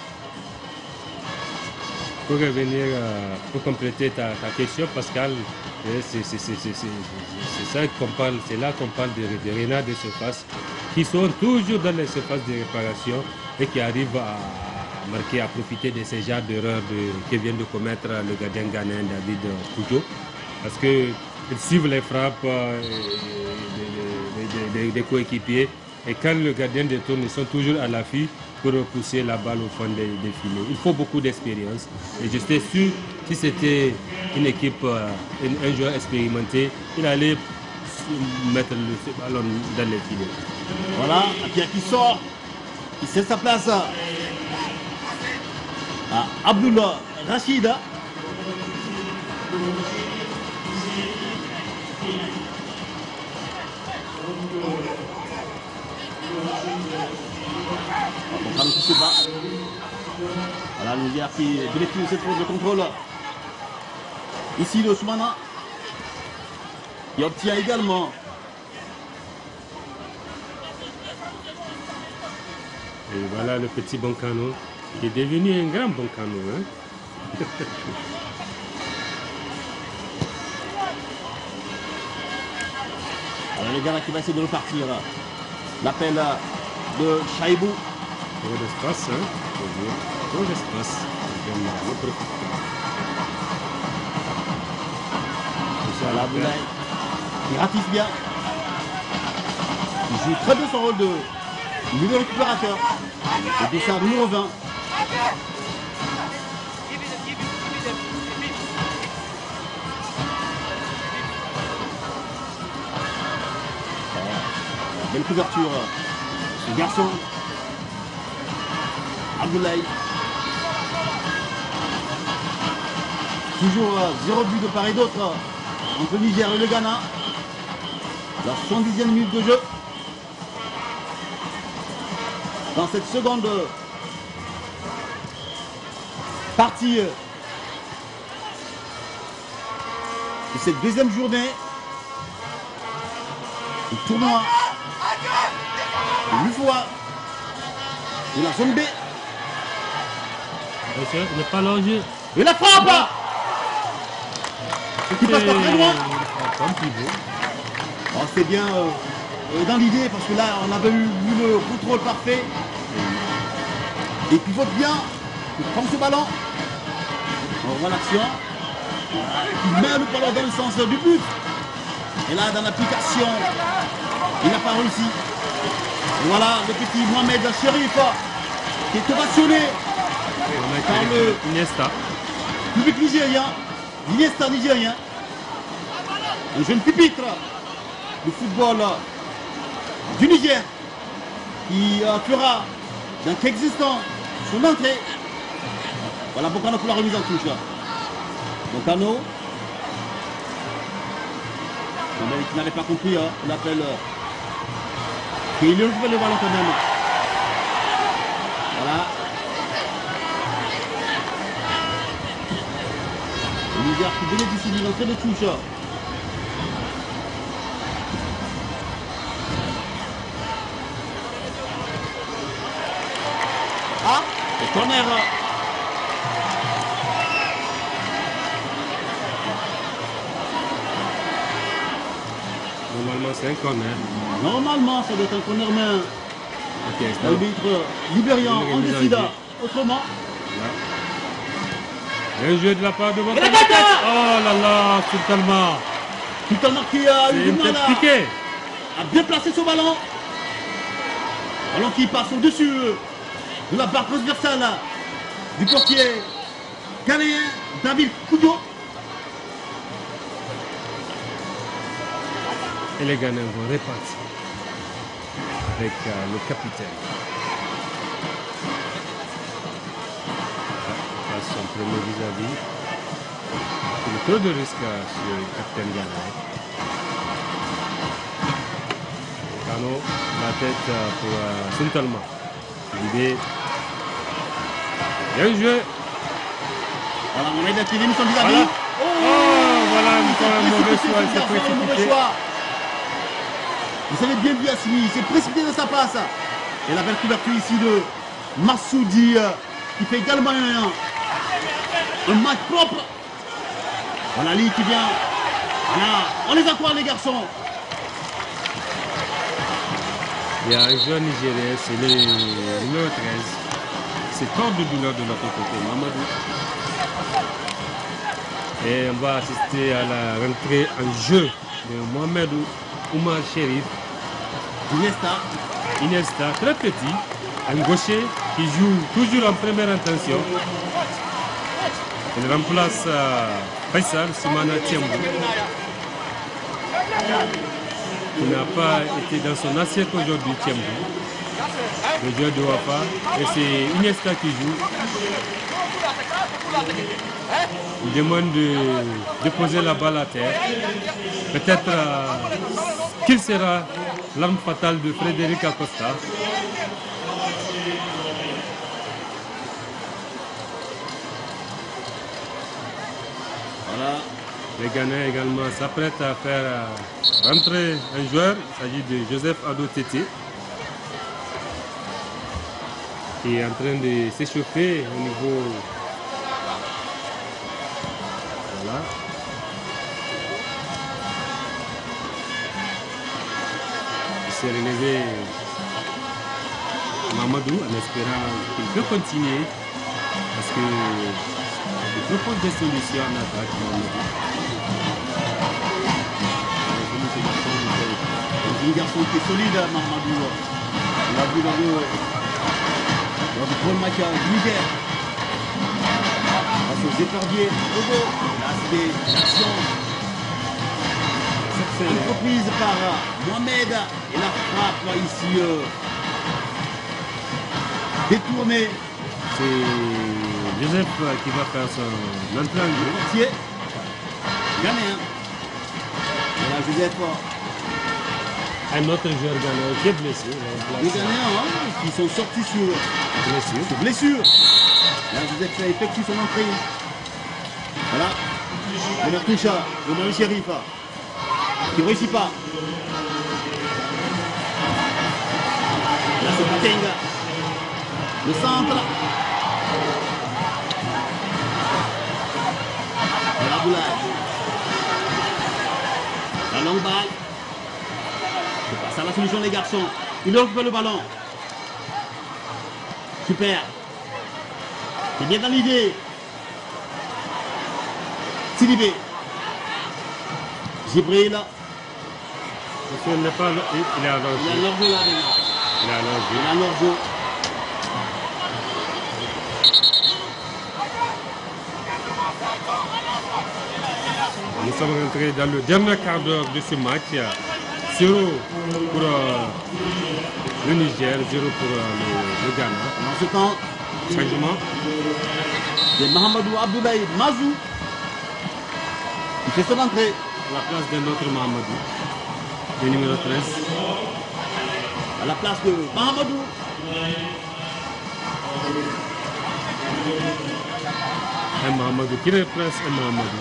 Pour revenir, euh, pour compléter ta, ta question, Pascal, c'est ça qu'on parle, c'est là qu'on parle de, de renards de surface qui sont toujours dans les surfaces de réparation et qui arrivent à, à marquer, à profiter de ces genres d'erreurs de, que vient de commettre le gardien ghanéen David Pujo. Parce qu'ils suivent les frappes euh, des, des, des, des coéquipiers et quand le gardien détourne, ils sont toujours à l'affût pour repousser la balle au fond des, des filets. Il faut beaucoup d'expérience. Et je suis sûr, si c'était une équipe, euh, un, un joueur expérimenté, il allait mettre le ballon dans les filets. Voilà, Pierre qui sort, qui cède sa place à Abdullah Rachida. Boncano qui se bat. Voilà, Niger qui bénéficie de cette pause de contrôle. Ici, le Soumana qui obtient également. Et voilà le petit Boncano qui est devenu un grand Boncano. Hein? Alors le gars qui va essayer de repartir. L'appel de Chaibou. Trop d'espace, hein? Trop d'espace. Voilà, Abdoulaye. Il ratisse bien. Il joue très bien son rôle de milieu récupérateur. Et de ça, numéro vingt. Belle couverture. Ce garçon. Abdoulaye. Toujours euh, zéro but de part et d'autre euh, entre le Niger et le Ghana. La soixante-dixième minute de jeu. Dans cette seconde partie euh, de cette deuxième journée du tournoi de l'U F O A de la zone B. Il n'est pas longé. Et la frappe qui passe pas très loin. Comme pivot. Oh, c'est bien euh, dans l'idée parce que là on avait eu, eu le contrôle parfait. Et pivote bien. Il prend ce ballon. On voit l'action. Il met le ballon dans le sens du but. Et là dans l'application, il n'a pas réussi. Et voilà le petit Mohamed Chérif qui est ovationné par le Iniesta. public nigérien. L'Iniesta nigérien. Un jeune pupitre du football du Niger qui euh, fera dans quelques instants son entrée. Voilà Bocano pour la remise en touche. Bocano. Qui n'avait pas compris, hein, on l'appelle. Euh, et il lui récupère le ballon quand même. Voilà. Le Niger qui bénéficie d'une entrée de touche. Ah, le corner. Normalement, c'est un corner. Normalement, ça doit être un corner main. Ok, c'est L'arbitre libérian en décida autrement. Là. Un jeu de la part de votre Et la tête. Oh là là, Sultalma. Sultalma qui a eu C'est du une mal tête à, piquée. à bien placer ce ballon. Ballon qui passe au-dessus de la barre transversale du portier ghanéen David Koudio. Et les Ghanéens vont repartir avec euh, le capitaine. Là, son premier vis-à-vis. Il y a trop de risques euh, sur le capitaine ghanéen. Kano, la tête euh, pour euh, Sultalma. L'idée. Bien joué. Voilà, on a activé son vis-à-vis. Voilà. Oh, Oh, voilà encore un mauvais choix. Il s'est un mauvais précipité. choix. Vous savez bien vu Assimi, il s'est précipité dans sa passe. Et la belle couverture ici de Massoudi euh, qui fait également un, un match propre. Voilà lui qui vient. Voilà, on les accroît les garçons. Il y a un joueur nigérien, c'est le numéro treize. C'est fort de douleur de l'autre côté, Mamadou. Et on va assister à la rentrée en jeu de Mohamedou Oumar Chérif. Iniesta. Iniesta, très petit, un gaucher qui joue toujours en première intention. Il remplace euh, Faisal Soumana Tiambou, qui n'a pas été dans son assiette aujourd'hui, Tiambou, le joueur de Wafa. Et c'est Iniesta qui joue. Il demande de déposer la balle à terre. Peut-être euh, qu'il sera l'arme fatale de Frédéric Acosta. Voilà. Les Ghanéens également s'apprêtent à faire euh, rentrer un joueur. Il s'agit de Joseph Ado Tété, qui est en train de s'échauffer au niveau. Voilà. Il s'est relevé Mamadou en espérant qu'il peut continuer parce que il propose des solutions en attaque. Un garçon qui est solide, Mahamadou. On l'a vu dans le, dans le premier match du Niger. Face aux éperviers, Togo. Là, c'est des actions entreprises par Mohamed. Et la frappe ici euh, détournée. C'est Joseph qui va faire son entrée en jeu. Portier. Ghanéen. Voilà, Joseph. Un autre joueur ghanéen qui est blessé. Des Ghanéens hein, qui sont sortis sur Blessure. sur blessure. Là, Joseph a effectué son entrée. Voilà. On a touché le Mami Shérif. Qui ne réussit pas. Là, c'est Batenga. Le centre. La boulade. La longue balle. C'est pas ça la solution les garçons. Il occupe le ballon. Super. C'est bien dans l'idée. Sidibé. Jibril. Il n'est pas, il est à l'orge. Il a l'orge là déjà. Il est à l'orge. Il a l'orge. Nous sommes rentrés dans le dernier quart d'heure de ce match. zéro pour euh, le Niger, zéro pour euh, le, le Ghana. Dans ce temps, Changement. c'est Mahamadou Abdoulaye Mazou qui fait son entrée. À la place de notre Mahamadou, le numéro treize. À la place de Mahamadou. Un Mahamadou qui represse un Mahamadou.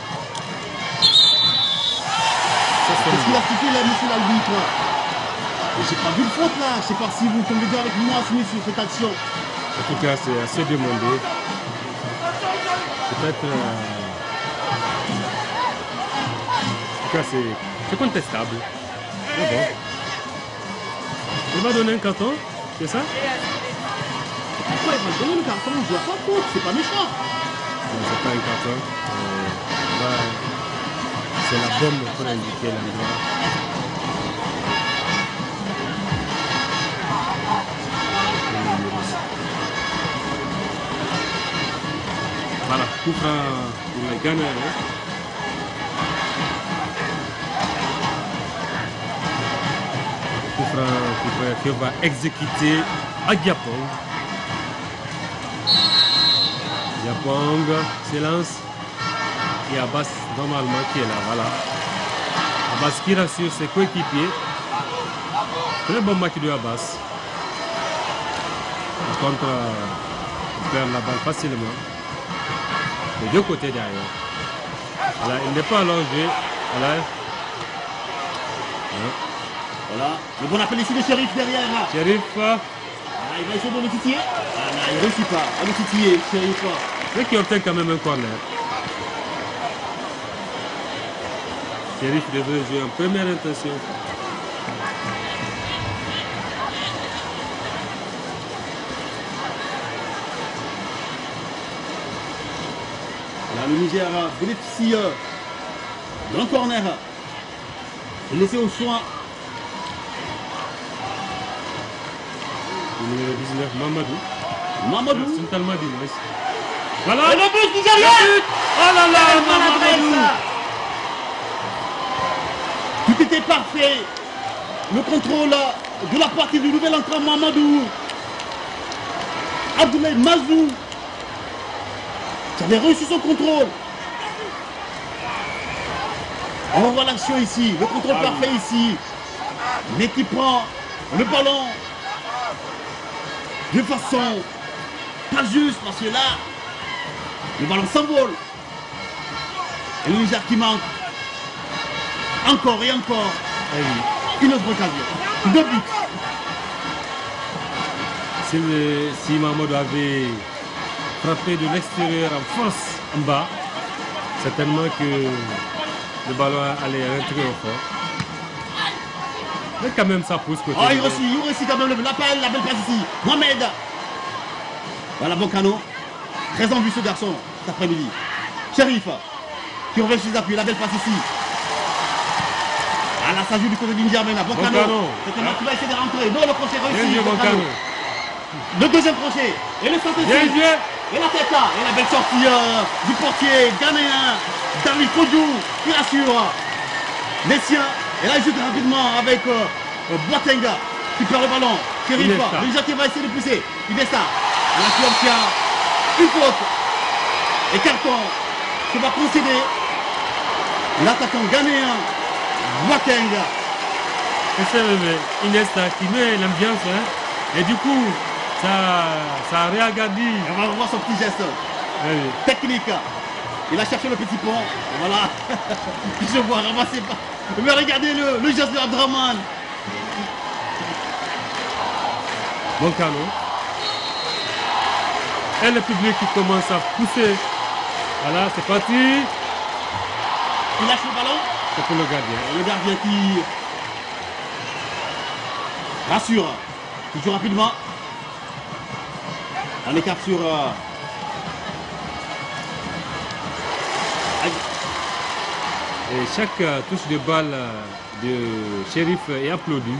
Qu'est-ce qu'il a quitté là, monsieur l'arbitre? J'ai pas vu de faute là. Je sais pas si vous tombez bien avec moi, Smith, sur cette action. En tout cas, c'est assez demandé. Peut-être. Euh... En tout cas, c'est contestable. Mais bon. Il va donner un carton, c'est ça? Pourquoi il va donner le carton? Je vois pas faute, c'est pas méchant. Non, c'est pas un carton. Euh, bah, c'est la bombe pour indiquer l'endroit. Voilà, coup franc pour les Ghanéens. Coup franc, coup franc que va exécuter Agyapong. Agyapong s'élance. Et Abbas normalement qui est là, voilà. Abbas qui rassure ses coéquipiers. Très bon match de Abbas. Par contre, il perd la balle facilement. Les deux côtés derrière. Voilà, il n'est pas allongé. Voilà. Voilà. Le bon appel ici de Shérif derrière. Shérif. Ah, il va essayer de le titiller. Ah, non, il ne réussit pas à le titiller, Shérif. Mais qui obtient quand même un corner. Shérif devrait jouer en première intention. Là, le Niger bénéficie d'un corner. Laissé au soin. Le numéro dix-neuf, Mamadou. Mamadou. C'est tellement d'image. Voilà. Et le but nigérien. Oh là là, Mamadou. Tout était parfait. Le contrôle de la partie du nouvel entrant Mamadou. Abdoulaye Mazou. Qui avait réussi son contrôle. On revoit l'action ici. Le contrôle Ah, parfait ici. Mais qui prend le ballon de façon pas juste parce que là, le ballon s'envole. Et le Niger qui manque. Encore et encore. Ah oui. Une autre occasion. Deux buts. Si, le, si Mamadou avait frappé de l'extérieur en force en bas, certainement que le ballon allait rentrer au fond. Mais quand même ça pousse côté. Oh, il réussit, il réussit quand même l'appel, la belle passe ici. Mohamed. Voilà Bocano. Très en vue ce garçon cet après-midi. Shérif qui revient sur les appuis, la belle passe ici. Ah là, ça joue du côté du Niger maintenant. Boncano. Boncano. C'est un match qui va essayer de rentrer. Non, le crochet Bien réussi. joué, Boncano. Boncano. Le deuxième crochet. Et le centre Bien joué. et la tête là. Et la belle sortie euh, du portier ghanéen. David Kodjou qui rassure les siens. Et là, il joue rapidement avec euh, euh, Boatenga qui perd le ballon. Qui arrive pas. Le Niger qui va essayer de pousser. Il descend. À la qui obtient une faute. Et carton qui va concéder l'attaquant ghanéen Boatenga. C'est Iniesta qui met l'ambiance. Hein. Et du coup, ça, ça a réagardé. On va revoir son petit geste Oui. technique. Il a cherché le petit pont. Et voilà. Je vois ramasser pas. Mais regardez le, le geste de Abdraman. Boncano. Et le public qui commence à pousser. Voilà, c'est parti. Il lâche le ballon. C'est pour le gardien. Et le gardien qui rassure. Toujours rapidement. On écarte sur. Euh... Et chaque euh, touche de balle euh, de Sheriff est applaudie.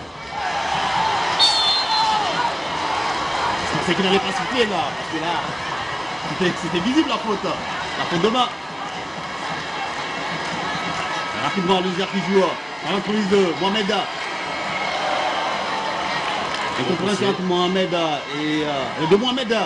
C'est qu'il n'allait pas siffler là. Parce que là, c'était- c'était visible la faute. La faute de main. Rapidement, le Niger qui joue à l'entreprise de Mohamed. Et compréhension entre Mohamed et euh, de Mohamed. Là,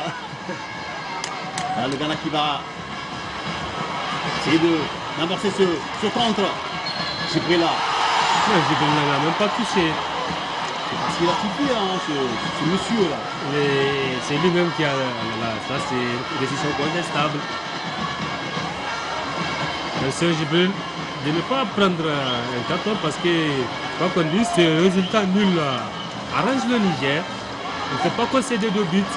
le Ghana qui va essayer de d'amorcer ce, ce contre. Cyprien là. Mais Jibril n'a même pas touché. C'est parce qu'il a sifflé, hein, ce, ce monsieur là. Et c'est lui-même qui a. Là, ça, c'est une décision contestable. Monsieur Jibril, de ne pas prendre un carton parce que, quoi qu'on dise, ce résultat nul euh, arrange le Niger. Il ne faut pas concéder de buts.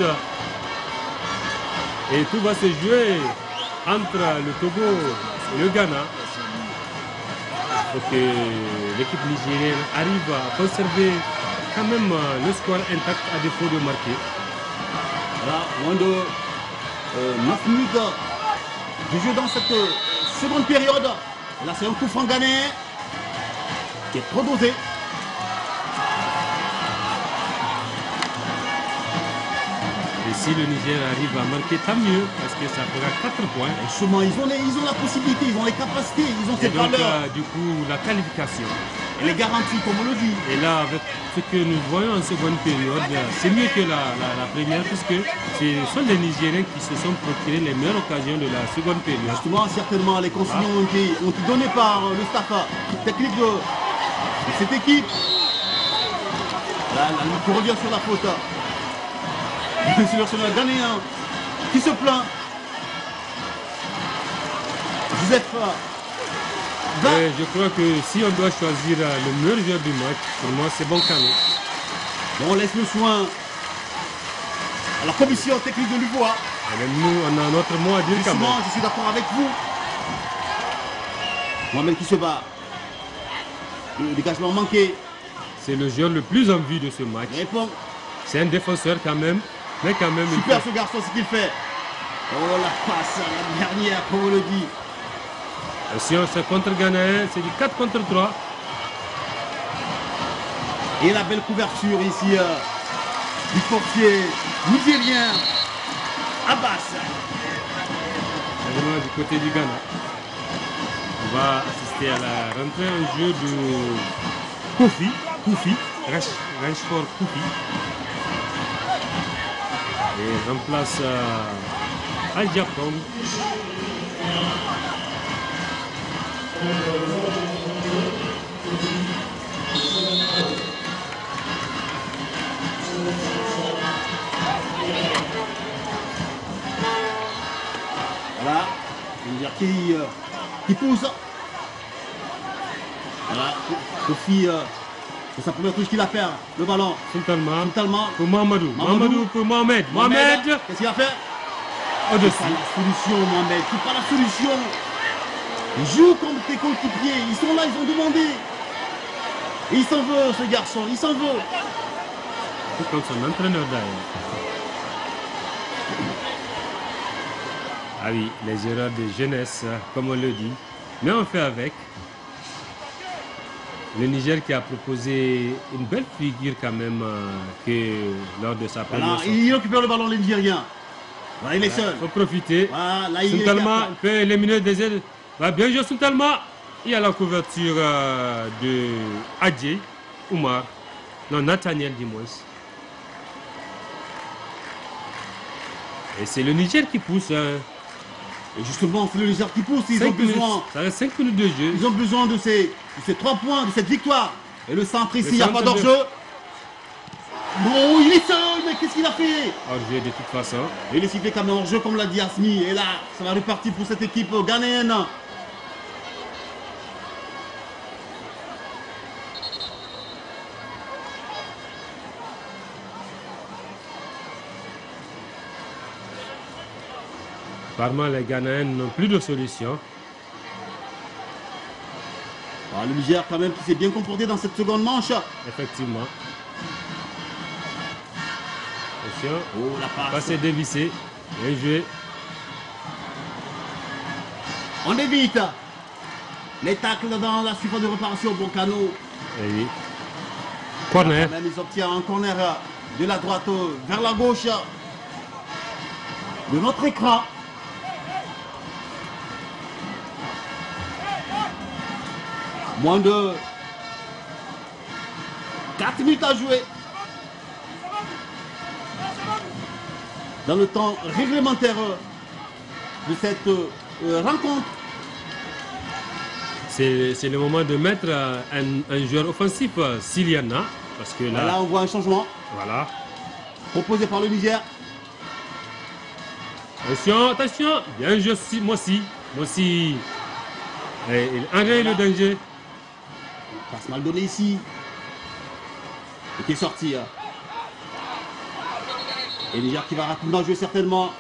Et tout va se jouer entre le Togo et le Ghana. Pour que l'équipe nigérienne arrive à conserver quand même euh, le score intact à défaut de marquer. Voilà, moins de euh, neuf minutes de jeu dans cette euh, seconde période. Là, c'est un coup franc ghanéen qui est trop dosé. Et si le Niger arrive à marquer, tant mieux, parce que ça fera quatre points. Et justement, ils ont, les- ils ont la possibilité, ils ont les capacités, ils ont Et cette donc, valeur. euh, du coup, la qualification. Elle est garantie, comme on le dit. Et là, avec ce que nous voyons en seconde période, c'est mieux que la, la- la première, puisque ce sont les Nigériens qui se sont procurés les meilleures occasions de la seconde période. Justement, certainement, les consignes ont été, ont été données par le staff technique de, de cette équipe. Là, là, qui revient sur la faute. C'est le national ghanéen qui se plaint. Joseph va. Et je crois que si on doit choisir euh, le meilleur joueur du match, pour moi, c'est Boncano. On laisse le soin à la commission technique de l'Uvois. Et même nous, on a notre mot à dire quand Justement, même. je suis d'accord avec vous. Mohamed qui se bat. Le dégagement manqué. C'est le joueur le plus en vue de ce match. Il répond. C'est un défenseur quand même, mais quand même... il Super faut- ce garçon, ce qu'il fait. Oh la passe, la dernière, comme on le dit. Et si on se contre Ghana, c'est du quatre contre trois. Et la belle couverture ici euh, du portier nigérien Abbas. Vraiment du côté du Ghana. On va assister à la rentrée en jeu de Kofi, Kofi, Rash- Rashford Kofi. Et remplace euh, Al Japon. Voilà, c'est-à-dire qui, euh, qui pousse. Voilà, Kofi, euh, c'est sa première touche qu'il a fait, hein, le ballon. Totalement. Totalement. Pour Mamadou. Mamadou. Mamadou pour Mohamed. Mohamed. Qu'est-ce qu'il a fait? C'est Au-dessus. pas la solution, Mohamed. C'est pas la solution. Joue comme tes coéquipiers. Ils sont là, ils ont demandé. Et il s'en veut, ce garçon. Il s'en veut. Tout comme son entraîneur d'ailleurs. Ah oui, les erreurs de jeunesse, comme on le dit. Mais on fait avec. Le Niger qui a proposé une belle figure quand même euh, que lors de sa première Voilà, sortie. il récupère le ballon, le Nigérien. Voilà, il est seul. Il faut profiter. Voilà, là, il est Sountalma quatre. peut éliminer des aides. Va bien jouer Sountalma. Il y a la couverture euh, de Adjei Oumar. Non, Nathaniel du moins. Et c'est le Niger qui pousse. Hein. Et justement, c'est le Niger qui pousse. Ils ont Cinq minutes, besoin, ça reste cinq minutes de jeu. ils ont besoin de ces, de ces trois points, de cette victoire. Et le centre ici, Le il n'y a centre pas de- d'enjeu. Non, il est seul, mais qu'est-ce qu'il a fait? Hors jeu de toute façon. Et il est sifflé comme hors jeu, comme l'a dit Asmi. Et là, ça va repartir pour cette équipe ghanéenne. Apparemment, les Ghanéens n'ont plus de solution. Ah, le Niger, quand même, qui s'est bien comporté dans cette seconde manche. Effectivement. Attention. Oh, la passe. Passé dévissé. Bien joué. On évite les tacles dans la surface de réparation. Boncano. Et oui. Corner. Quand même, ils obtiennent un corner de la droite vers la gauche de notre écran. Moins de quatre minutes à jouer dans le temps réglementaire de cette euh, rencontre. C'est c'est le moment de mettre euh, un, un joueur offensif euh, s'il y en a. Parce que là, Là, on voit un changement voilà. proposé par le Niger. Attention, attention. Bien joué, si, moi aussi. Moi aussi. Et il enraye le danger. Passe mal donné ici. Et qui est sorti. hein. Et Niger qui va rapidement jouer certainement.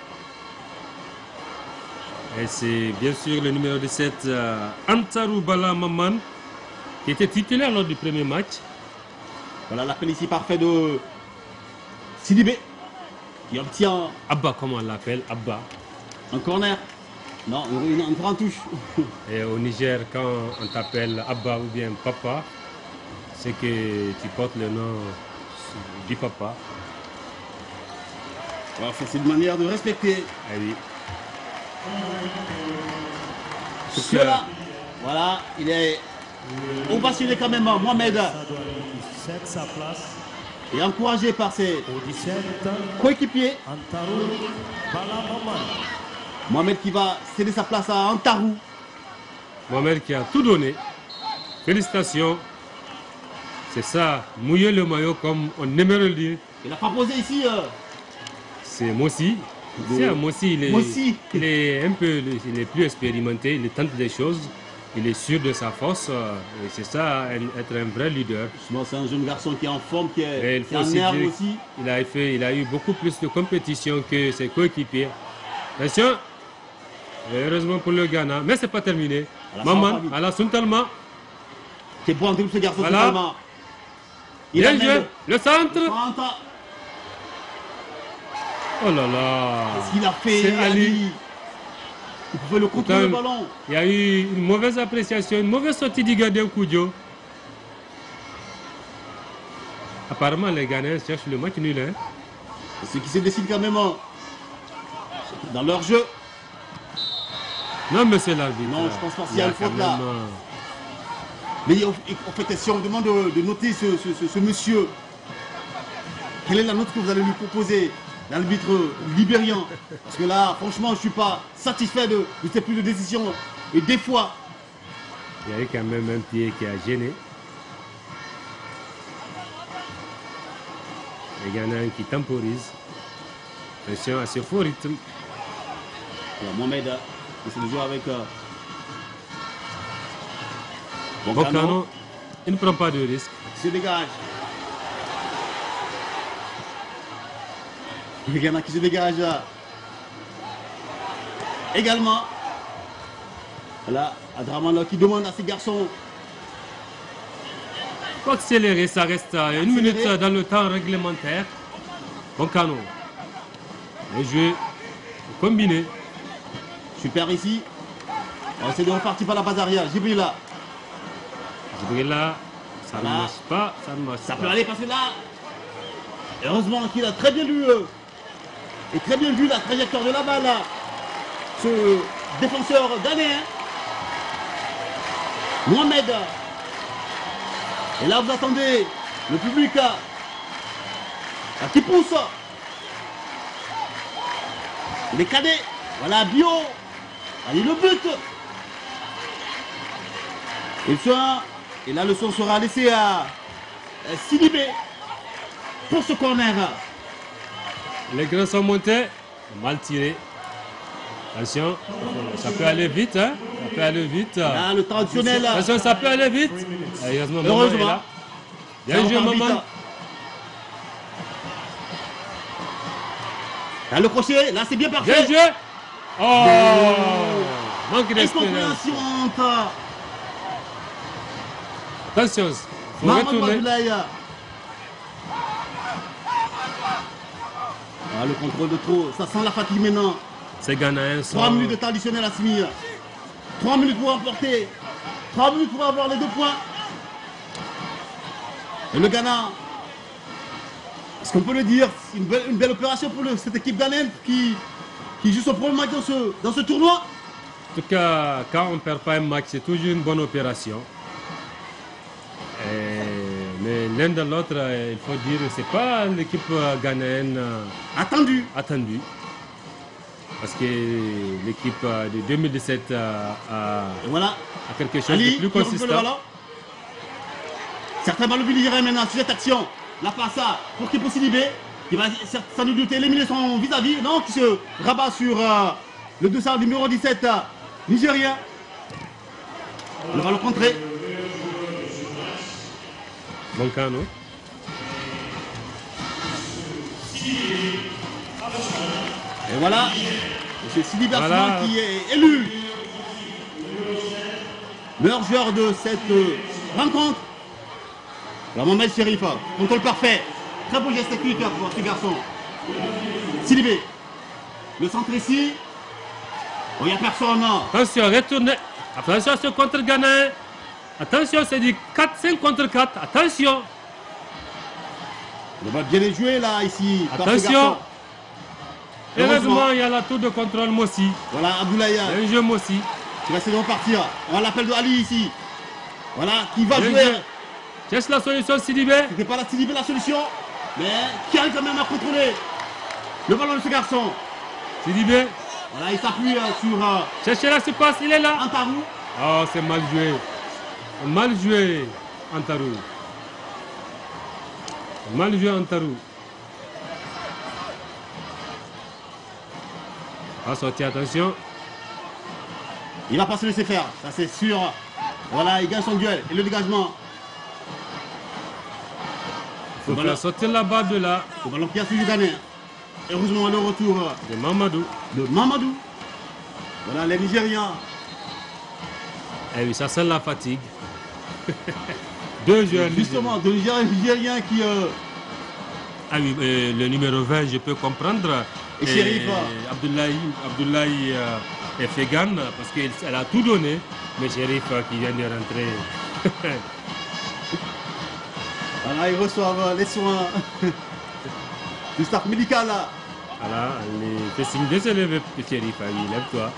Et c'est bien sûr le numéro dix-sept, euh, Antarou Bala Maman, qui était titulaire lors du premier match. Voilà l'appel ici parfait de Sidibé qui obtient Abba, comme on l'appelle, Abba. un corner. Non, une, une grande touche. Et au Niger, quand on t'appelle Abba ou bien Papa, c'est que tu portes le nom du papa. Voilà, c'est une manière de respecter. Ah oui. Cela, voilà, il est ovationné quand même, Mohamed, sept sa place. et encouragé par ses Au dix-sept, coéquipiers. Antarou Balamaman. Mohamed qui va céder sa place à Antarou. Mohamed qui a tout donné. Félicitations. C'est ça, mouiller le maillot comme on aimerait le dire. Il a proposé ici. Euh, C'est Mossi. De- C'est un Mossi, il est, Mossi. il est un peu, il est plus expérimenté, il tente des choses, il est sûr de sa force, euh, et c'est ça, être un vrai leader. Bon, c'est un jeune garçon qui est en forme, qui Et est, il qui faut est en aussi nerve dire aussi. qu'il a fait, il a eu beaucoup plus de compétition que ses coéquipiers. Attention, et heureusement pour le Ghana, mais c'est pas terminé. À la fin, Maman, Fabi. à la Suntalma, C'est bon en dribble ce garçon Voilà. totalement. Il bien amène joué, le centre. le centre. Oh là là, Qu'est-ce qu'il a fait c'est Ali. Ali. Il pouvait le contrôler le Putain. ballon. Il y a eu une mauvaise appréciation, une mauvaise sortie du gardien Koudjo. Apparemment, les Ghanéens cherchent le match nul. Hein. Ce qui se décide quand même hein, dans leur jeu. Non, monsieur l'arbitre. Non, je pense pas qu'il y Il a une quand faute là. même, euh, Mais en en fait, si on demande de, de noter ce, ce- ce- ce monsieur, quelle est la note que vous allez lui proposer, l'arbitre libérien? Parce que là, franchement, je ne suis pas satisfait de, de ces prises de décision. Et des fois, Il y a eu quand même un pied qui a gêné. Les Ghanéens qui temporisent. Attention à ce faux rythme. il y a Mohamed hein, qui essaie de jouer avec. Euh, Bocano, Boncano, il ne prend pas de risque. qui se dégage. Le Ghana qui se dégage là. Également. Là, Adramana qui demande à ses garçons. Il faut accélérer, ça reste à une Accélérer. minute dans le temps réglementaire. Boncano. Les jeux combinés. Super ici. On essaie de repartir par la base arrière. Jibrila. Jibrila, Ça Voilà. ne marche pas, ça ne marche Ça pas. peut aller parce que là, heureusement qu'il a très bien lu euh, et très bien vu la trajectoire de la balle. Là. Ce défenseur ghanéen, Mohamed. Et là, vous attendez le public là, qui pousse. Les cadets, voilà Bio. Allez, le but. Et, le soin, et là, le son sera laissé à, à Sidibé pour ce corner. Les grands sont montés, mal tiré. Attention, ça peut aller vite, hein? Ça peut aller vite. Là, le traditionnel. Attention, ça peut aller vite. Heureusement, Maman Heureusement. est là. Bien joué, Maman. Là, le crochet, là, c'est bien Bien parfait. joué. Oh, manque d'expérience. Incompréhension entre Attention, il faut Mamadou retourner. Abdoulaye. Ah, le contrôle de trop, ça sent la fatigue maintenant. Ces Ghanéens sont... trois minutes de temps additionnel à Simi. trois minutes pour emporter. trois minutes pour avoir les deux points. Et le Ghana, est-ce qu'on peut le dire, c'est une belle, une belle opération pour le- cette équipe ghanéenne qui, qui joue son premier match dans ce, dans ce tournoi. En tout cas, quand on ne perd pas un match, c'est toujours une bonne opération. Et- mais l'un de l'autre, euh, il faut dire, c'est pas l'équipe euh, ghanéenne euh, Attendu. attendue. Parce que l'équipe euh, de deux mille dix-sept euh, a, Et voilà, a quelque chose Ali de plus qui recoupe le consistant. ballon. Certains Maloubili maintenant sur cette action. La passe à pour Kipo Sidibé, qui va sans nous doute éliminer son vis-à-vis. Non, qui se rabat sur euh, le deux cents numéro dix-sept euh, nigérien. Le ballon contré. Bon camp, non? Et voilà, c'est Sidi Bertrand Voilà. qui est élu meilleur joueur de cette euh, rencontre. Alors Mohamed Sherif, contrôle parfait. Très beau geste technique pour ce garçon. Sidibé, le centre ici. Oh, il n'y a personne. Attention, retournez. Attention à ce contre ghanéen. Attention, c'est du quatre cinq contre quatre. Attention. Il va bien les jouer là, ici. par ce Attention. garçon. Heureusement, il y a la tour de contrôle Mossi. Voilà, Abdoulaye Un jeu Mossi. qui va essayer de repartir. On a l'appel de Ali ici. Voilà, qui va Bien jouer. joué. Cherche la solution, Sidibé. C'était pas la Sidibé la solution, mais qui arrive quand même à contrôler le ballon de ce garçon. Sidibé. Voilà, il s'appuie euh, sur euh, Cherchez la surpasse, il est là. Antarou. Oh, c'est mal joué. Mal joué, Antarou. Mal joué, Antarou. On va sortir, attention. Il va pas se laisser faire, ça c'est sûr. Voilà, il gagne son duel et le dégagement. Il faut Voilà. faire sortir la balle de là. Le ballon qui a suivi Ghané. Heureusement, le retour De Mamadou. de Mamadou. Voilà, les Nigériens. Eh oui, ça sent la fatigue. Deux joueurs. Justement, de Nigériens, Nigériens qui. euh, Ah oui, euh, le numéro vingt, je peux comprendre. Et Chérif. Abdoulaye, Abdoulaye euh, et Fegan, parce qu'elle a tout donné. Mais Chérif euh, qui vient de rentrer. Voilà, ils reçoivent les soins du staff médical. Là. Voilà, il fait signe de se lever, Chérif. Ah oui, lève-toi.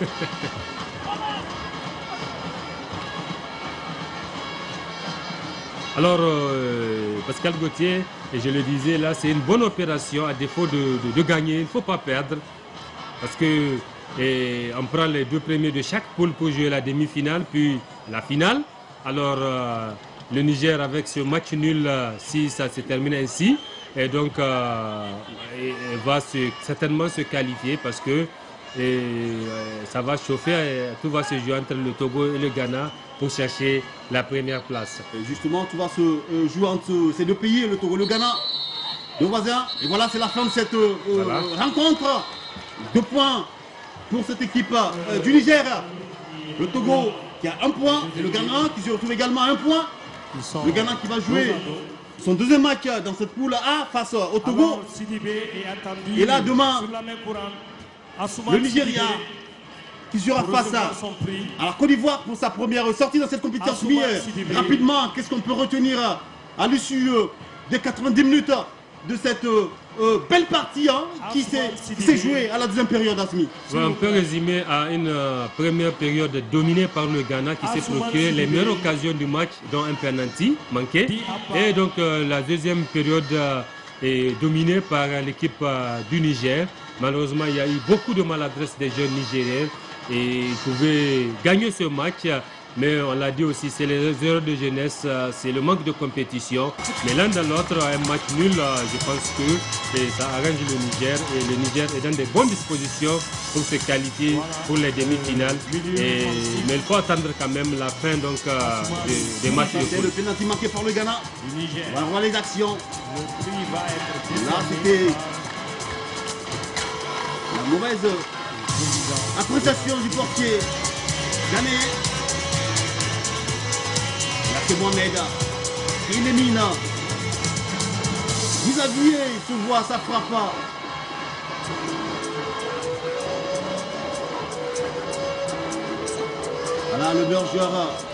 Alors, euh, Pascal Gauthier, et je le disais là, c'est une bonne opération. À défaut de, de- de gagner, il ne faut pas perdre. Parce que et on prend les deux premiers de chaque poule pour jouer la demi-finale, puis la finale. Alors, euh, le Niger, avec ce match nul, euh, si ça se termine ainsi, et donc, euh, et- et va se- certainement se qualifier parce que et, euh, ça va chauffer, et tout va se jouer entre le Togo et le Ghana pour chercher la première place. Et justement, tout va se euh, jouer entre ces deux pays, le Togo et le Ghana. Deux voisins. Et voilà, c'est la fin de cette euh, Voilà. rencontre. Deux points pour cette équipe euh, du Niger. Le Togo qui a un point et le Ghana qui se retrouve également à un point. Le Ghana qui va jouer son deuxième match dans cette poule A face au Togo. Alors, Sidibé est attendu Et là, demain, sur la main courante. Assoumane Le Nigeria Sidibé qui sera pour face recevoir à, son prix. à la Côte d'Ivoire pour sa première sortie dans cette compétition. Assouma Asmi, Sidibé. rapidement, qu'est-ce qu'on peut retenir euh, à l'issue euh, des quatre-vingt-dix minutes de cette euh, euh, belle partie hein, qui s'est qui s'est jouée à la deuxième période, Asmi? Ouais, on peut résumer à une euh, première période dominée par le Ghana qui s'est procuré les meilleures occasions du match, dont un penalty manqué. Et donc euh, la deuxième période euh, est dominée par euh, l'équipe euh, du Niger. Malheureusement, il y a eu beaucoup de maladresse des jeunes Nigériens et ils pouvaient gagner ce match. Mais on l'a dit aussi, c'est les erreurs de jeunesse, euh, c'est le manque de compétition. Mais l'un dans l'autre, un match nul, euh, je pense que et ça arrange le Niger. Et le Niger est dans de bonnes dispositions pour se qualifier pour les demi-finales. Et- Mais il faut attendre quand même la fin donc, euh, des, des matchs de C'est foot. le pénalty manqué par le Ghana. Du Niger. On va voir les actions. Le prix va être Là, décerné c'était par la mauvaise le président. appréciation du portier ghanéen. Là, c'est Mohamed. Il élimine. Vis-à-vis, il se voit, ça frappe pas. Voilà le burger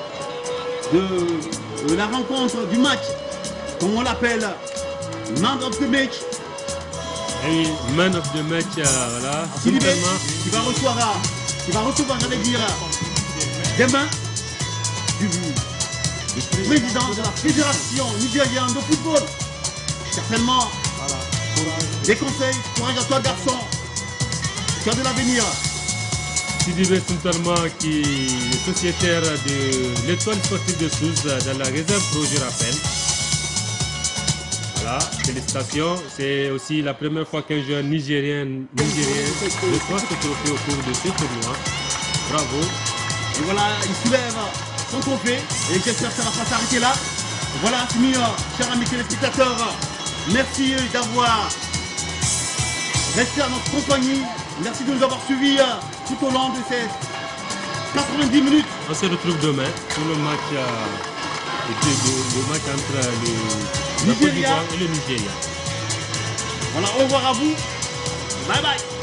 de, de la rencontre du match, comme on l'appelle, man of the match. Et man of the match, euh, voilà. Sidibé, Simplement, qui va recevoir, qui va recevoir, j'allais dire, demain, du, du président de la Fédération nigérienne de football. Certainement, des conseils, courage à toi garçon, tu as de l'avenir. Sidibé Suntarma qui est sociétaire de l'étoile sportive de Sousse dans la réserve pro, je rappelle. Voilà, félicitations. C'est aussi la première fois qu'un joueur nigérien, nigérien reçoit ce trophée au cours de ce tournoi. Bravo. Et voilà, il soulève son trophée et j'espère que ça ne va pas s'arrêter là. Voilà, fini, chers amis téléspectateurs. Merci d'avoir resté à notre compagnie. Merci de nous avoir suivis tout au long de ces quatre-vingt-dix minutes. On se retrouve demain pour le match, euh, le, le- le match entre le, la Côte Nigeria. d'Ivoire et le Nigeria. Voilà, au revoir à vous. Bye bye.